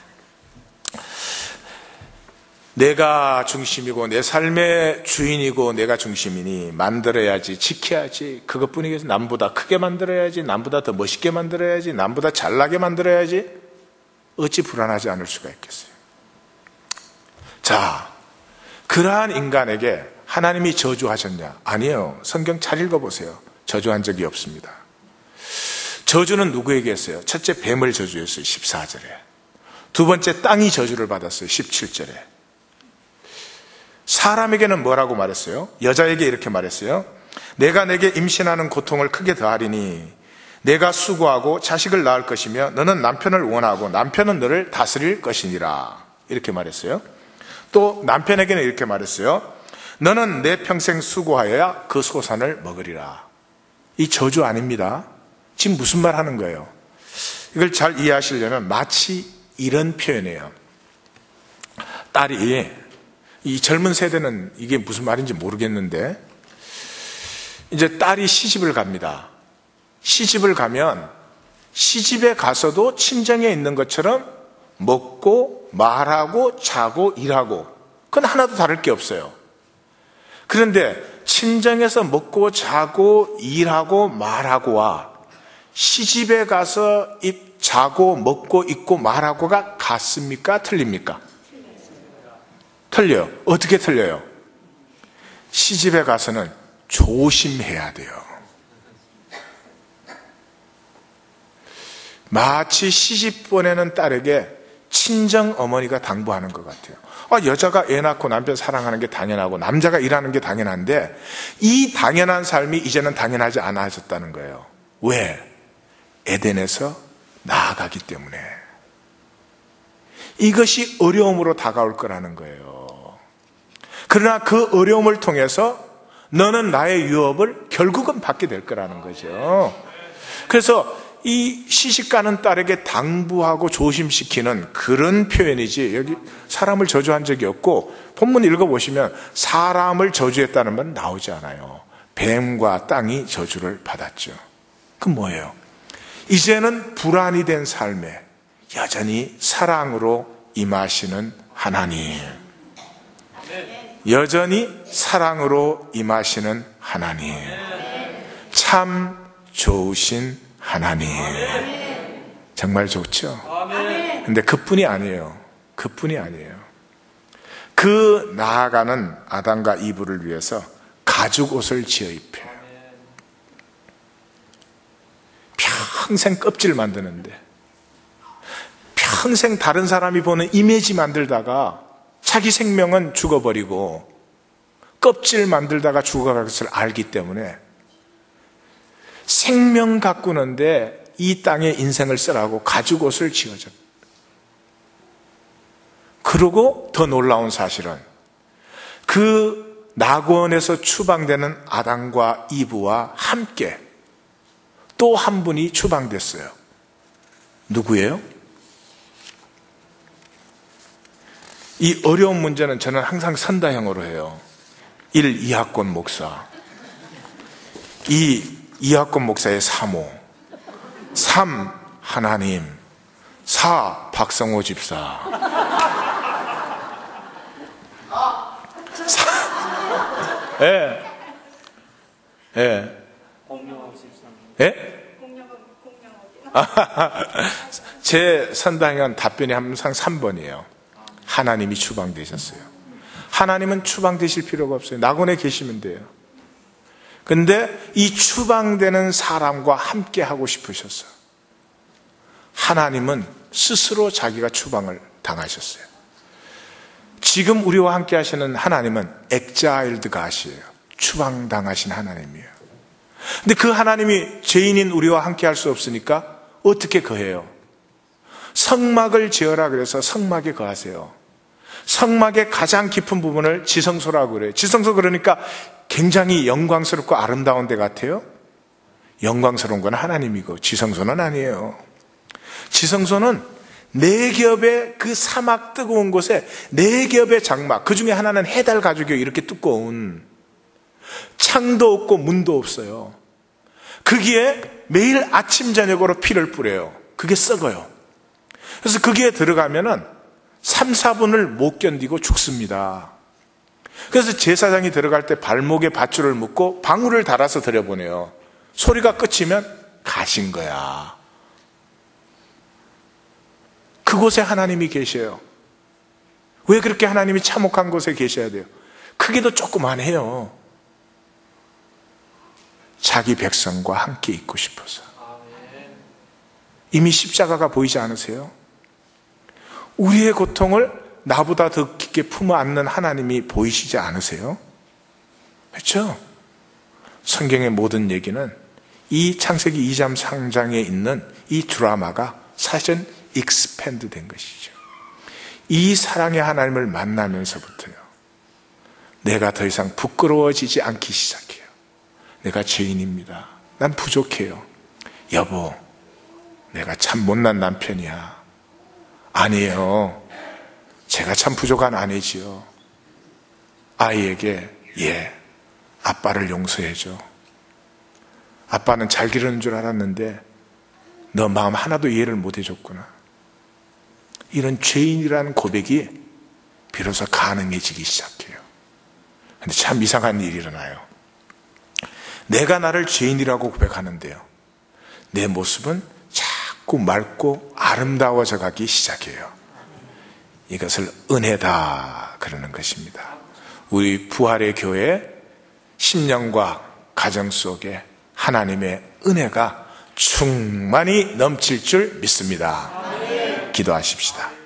내가 중심이고 내 삶의 주인이고 내가 중심이니 만들어야지, 지켜야지, 그것뿐이겠어. 남보다 크게 만들어야지, 남보다 더 멋있게 만들어야지, 남보다 잘나게 만들어야지. 어찌 불안하지 않을 수가 있겠어요. 자, 그러한 인간에게 하나님이 저주하셨냐? 아니에요. 성경 잘 읽어보세요. 저주한 적이 없습니다. 저주는 누구에게 했어요? 첫째 뱀을 저주했어요. 14절에. 두 번째 땅이 저주를 받았어요. 17절에. 사람에게는 뭐라고 말했어요? 여자에게 이렇게 말했어요. 내가 내게 임신하는 고통을 크게 더하리니 내가 수고하고 자식을 낳을 것이며 너는 남편을 원하고 남편은 너를 다스릴 것이니라. 이렇게 말했어요. 또 남편에게는 이렇게 말했어요. 너는 내 평생 수고하여야 그 소산을 먹으리라. 이 저주 아닙니다. 지금 무슨 말 하는 거예요? 이걸 잘 이해하시려면 마치 이런 표현이에요. 딸이, 이 젊은 세대는 이게 무슨 말인지 모르겠는데, 이제 딸이 시집을 갑니다. 시집을 가면 시집에 가서도 친정에 있는 것처럼 먹고 말하고 자고 일하고 그건 하나도 다를 게 없어요. 그런데 친정에서 먹고 자고 일하고 말하고와 시집에 가서 자고 먹고 입고 말하고가 같습니까? 틀립니까? 틀려요. 어떻게 틀려요? 시집에 가서는 조심해야 돼요. 마치 시집 보내는 딸에게 친정 어머니가 당부하는 것 같아요. 여자가 애 낳고 남편 사랑하는 게 당연하고 남자가 일하는 게 당연한데 이 당연한 삶이 이제는 당연하지 않아졌다는 거예요. 왜? 에덴에서 나아가기 때문에. 이것이 어려움으로 다가올 거라는 거예요. 그러나 그 어려움을 통해서 너는 나의 유업을 결국은 받게 될 거라는 거죠. 그래서 이 시집가는 딸에게 당부하고 조심시키는 그런 표현이지, 여기 사람을 저주한 적이 없고, 본문 읽어보시면 사람을 저주했다는 말은 나오지 않아요. 뱀과 땅이 저주를 받았죠. 그건 뭐예요? 이제는 불안이 된 삶에 여전히 사랑으로 임하시는 하나님, 여전히 사랑으로 임하시는 하나님, 참 좋으신 하나님. 정말 좋죠? 근데 그뿐이 아니에요. 그뿐이 아니에요. 그 나아가는 아담과 이브를 위해서 가죽 옷을 지어 입혀요. 평생 껍질 만드는데, 평생 다른 사람이 보는 이미지 만들다가 자기 생명은 죽어버리고 껍질 만들다가 죽어갈 것을 알기 때문에 생명 가꾸는데 이 땅에 인생을 쓰라고 가죽 옷을 지어줘. 그리고 더 놀라운 사실은 그 낙원에서 추방되는 아담과 이브와 함께 또 한 분이 추방됐어요. 누구예요? 이 어려운 문제는 저는 항상 선다형으로 해요. 1. 이학권 목사, 2. 이학권 목사의 사모, 3. 하나님, 4. 박성호 집사. 예. 예. 예? 제 선당은 답변이 항상 3번이에요. 하나님이 추방되셨어요. 하나님은 추방되실 필요가 없어요. 낙원에 계시면 돼요. 근데 이 추방되는 사람과 함께 하고 싶으셨어요. 하나님은 스스로 자기가 추방을 당하셨어요. 지금 우리와 함께 하시는 하나님은 엑자일드 가시예요. 추방당하신 하나님이에요. 근데 그 하나님이 죄인인 우리와 함께 할 수 없으니까 어떻게 거해요? 성막을 지어라 그래서 성막에 거하세요. 성막의 가장 깊은 부분을 지성소라고 그래요. 지성소 그러니까 굉장히 영광스럽고 아름다운 데 같아요. 영광스러운 건 하나님이고 지성소는 아니에요. 지성소는 네 겹의 그 사막 뜨거운 곳에 네 겹의 장막, 그 중에 하나는 해달 가죽이요. 이렇게 두꺼운, 창도 없고 문도 없어요. 거기에 매일 아침 저녁으로 피를 뿌려요. 그게 썩어요. 그래서 거기에 들어가면은 3, 4분을 못 견디고 죽습니다. 그래서 제사장이 들어갈 때 발목에 밧줄을 묶고 방울을 달아서 들여보내요. 소리가 끝이면 가신 거야. 그곳에 하나님이 계셔요. 왜 그렇게 하나님이 참혹한 곳에 계셔야 돼요? 크기도 조그만해요. 자기 백성과 함께 있고 싶어서. 이미 십자가가 보이지 않으세요? 우리의 고통을 나보다 더 깊게 품어 안는 하나님이 보이시지 않으세요? 그렇죠? 성경의 모든 얘기는 이 창세기 2장 3장에 있는 이 드라마가 사실은 익스팬드 된 것이죠. 이 사랑의 하나님을 만나면서부터요, 내가 더 이상 부끄러워지지 않기 시작해요. 내가 죄인입니다. 난 부족해요. 여보, 내가 참 못난 남편이야. 아니에요. 제가 참 부족한 아내지요. 아이에게, 아빠를 용서해줘. 아빠는 잘 기르는 줄 알았는데 너 마음 하나도 이해를 못 해줬구나. 이런 죄인이라는 고백이 비로소 가능해지기 시작해요. 근데 참 이상한 일이 일어나요. 내가 나를 죄인이라고 고백하는데요, 내 모습은 자꾸 맑고 아름다워져 가기 시작해요. 이것을 은혜다 그러는 것입니다. 우리 부활의 교회 10년과 가정 속에 하나님의 은혜가 충만히 넘칠 줄 믿습니다. 기도하십시다.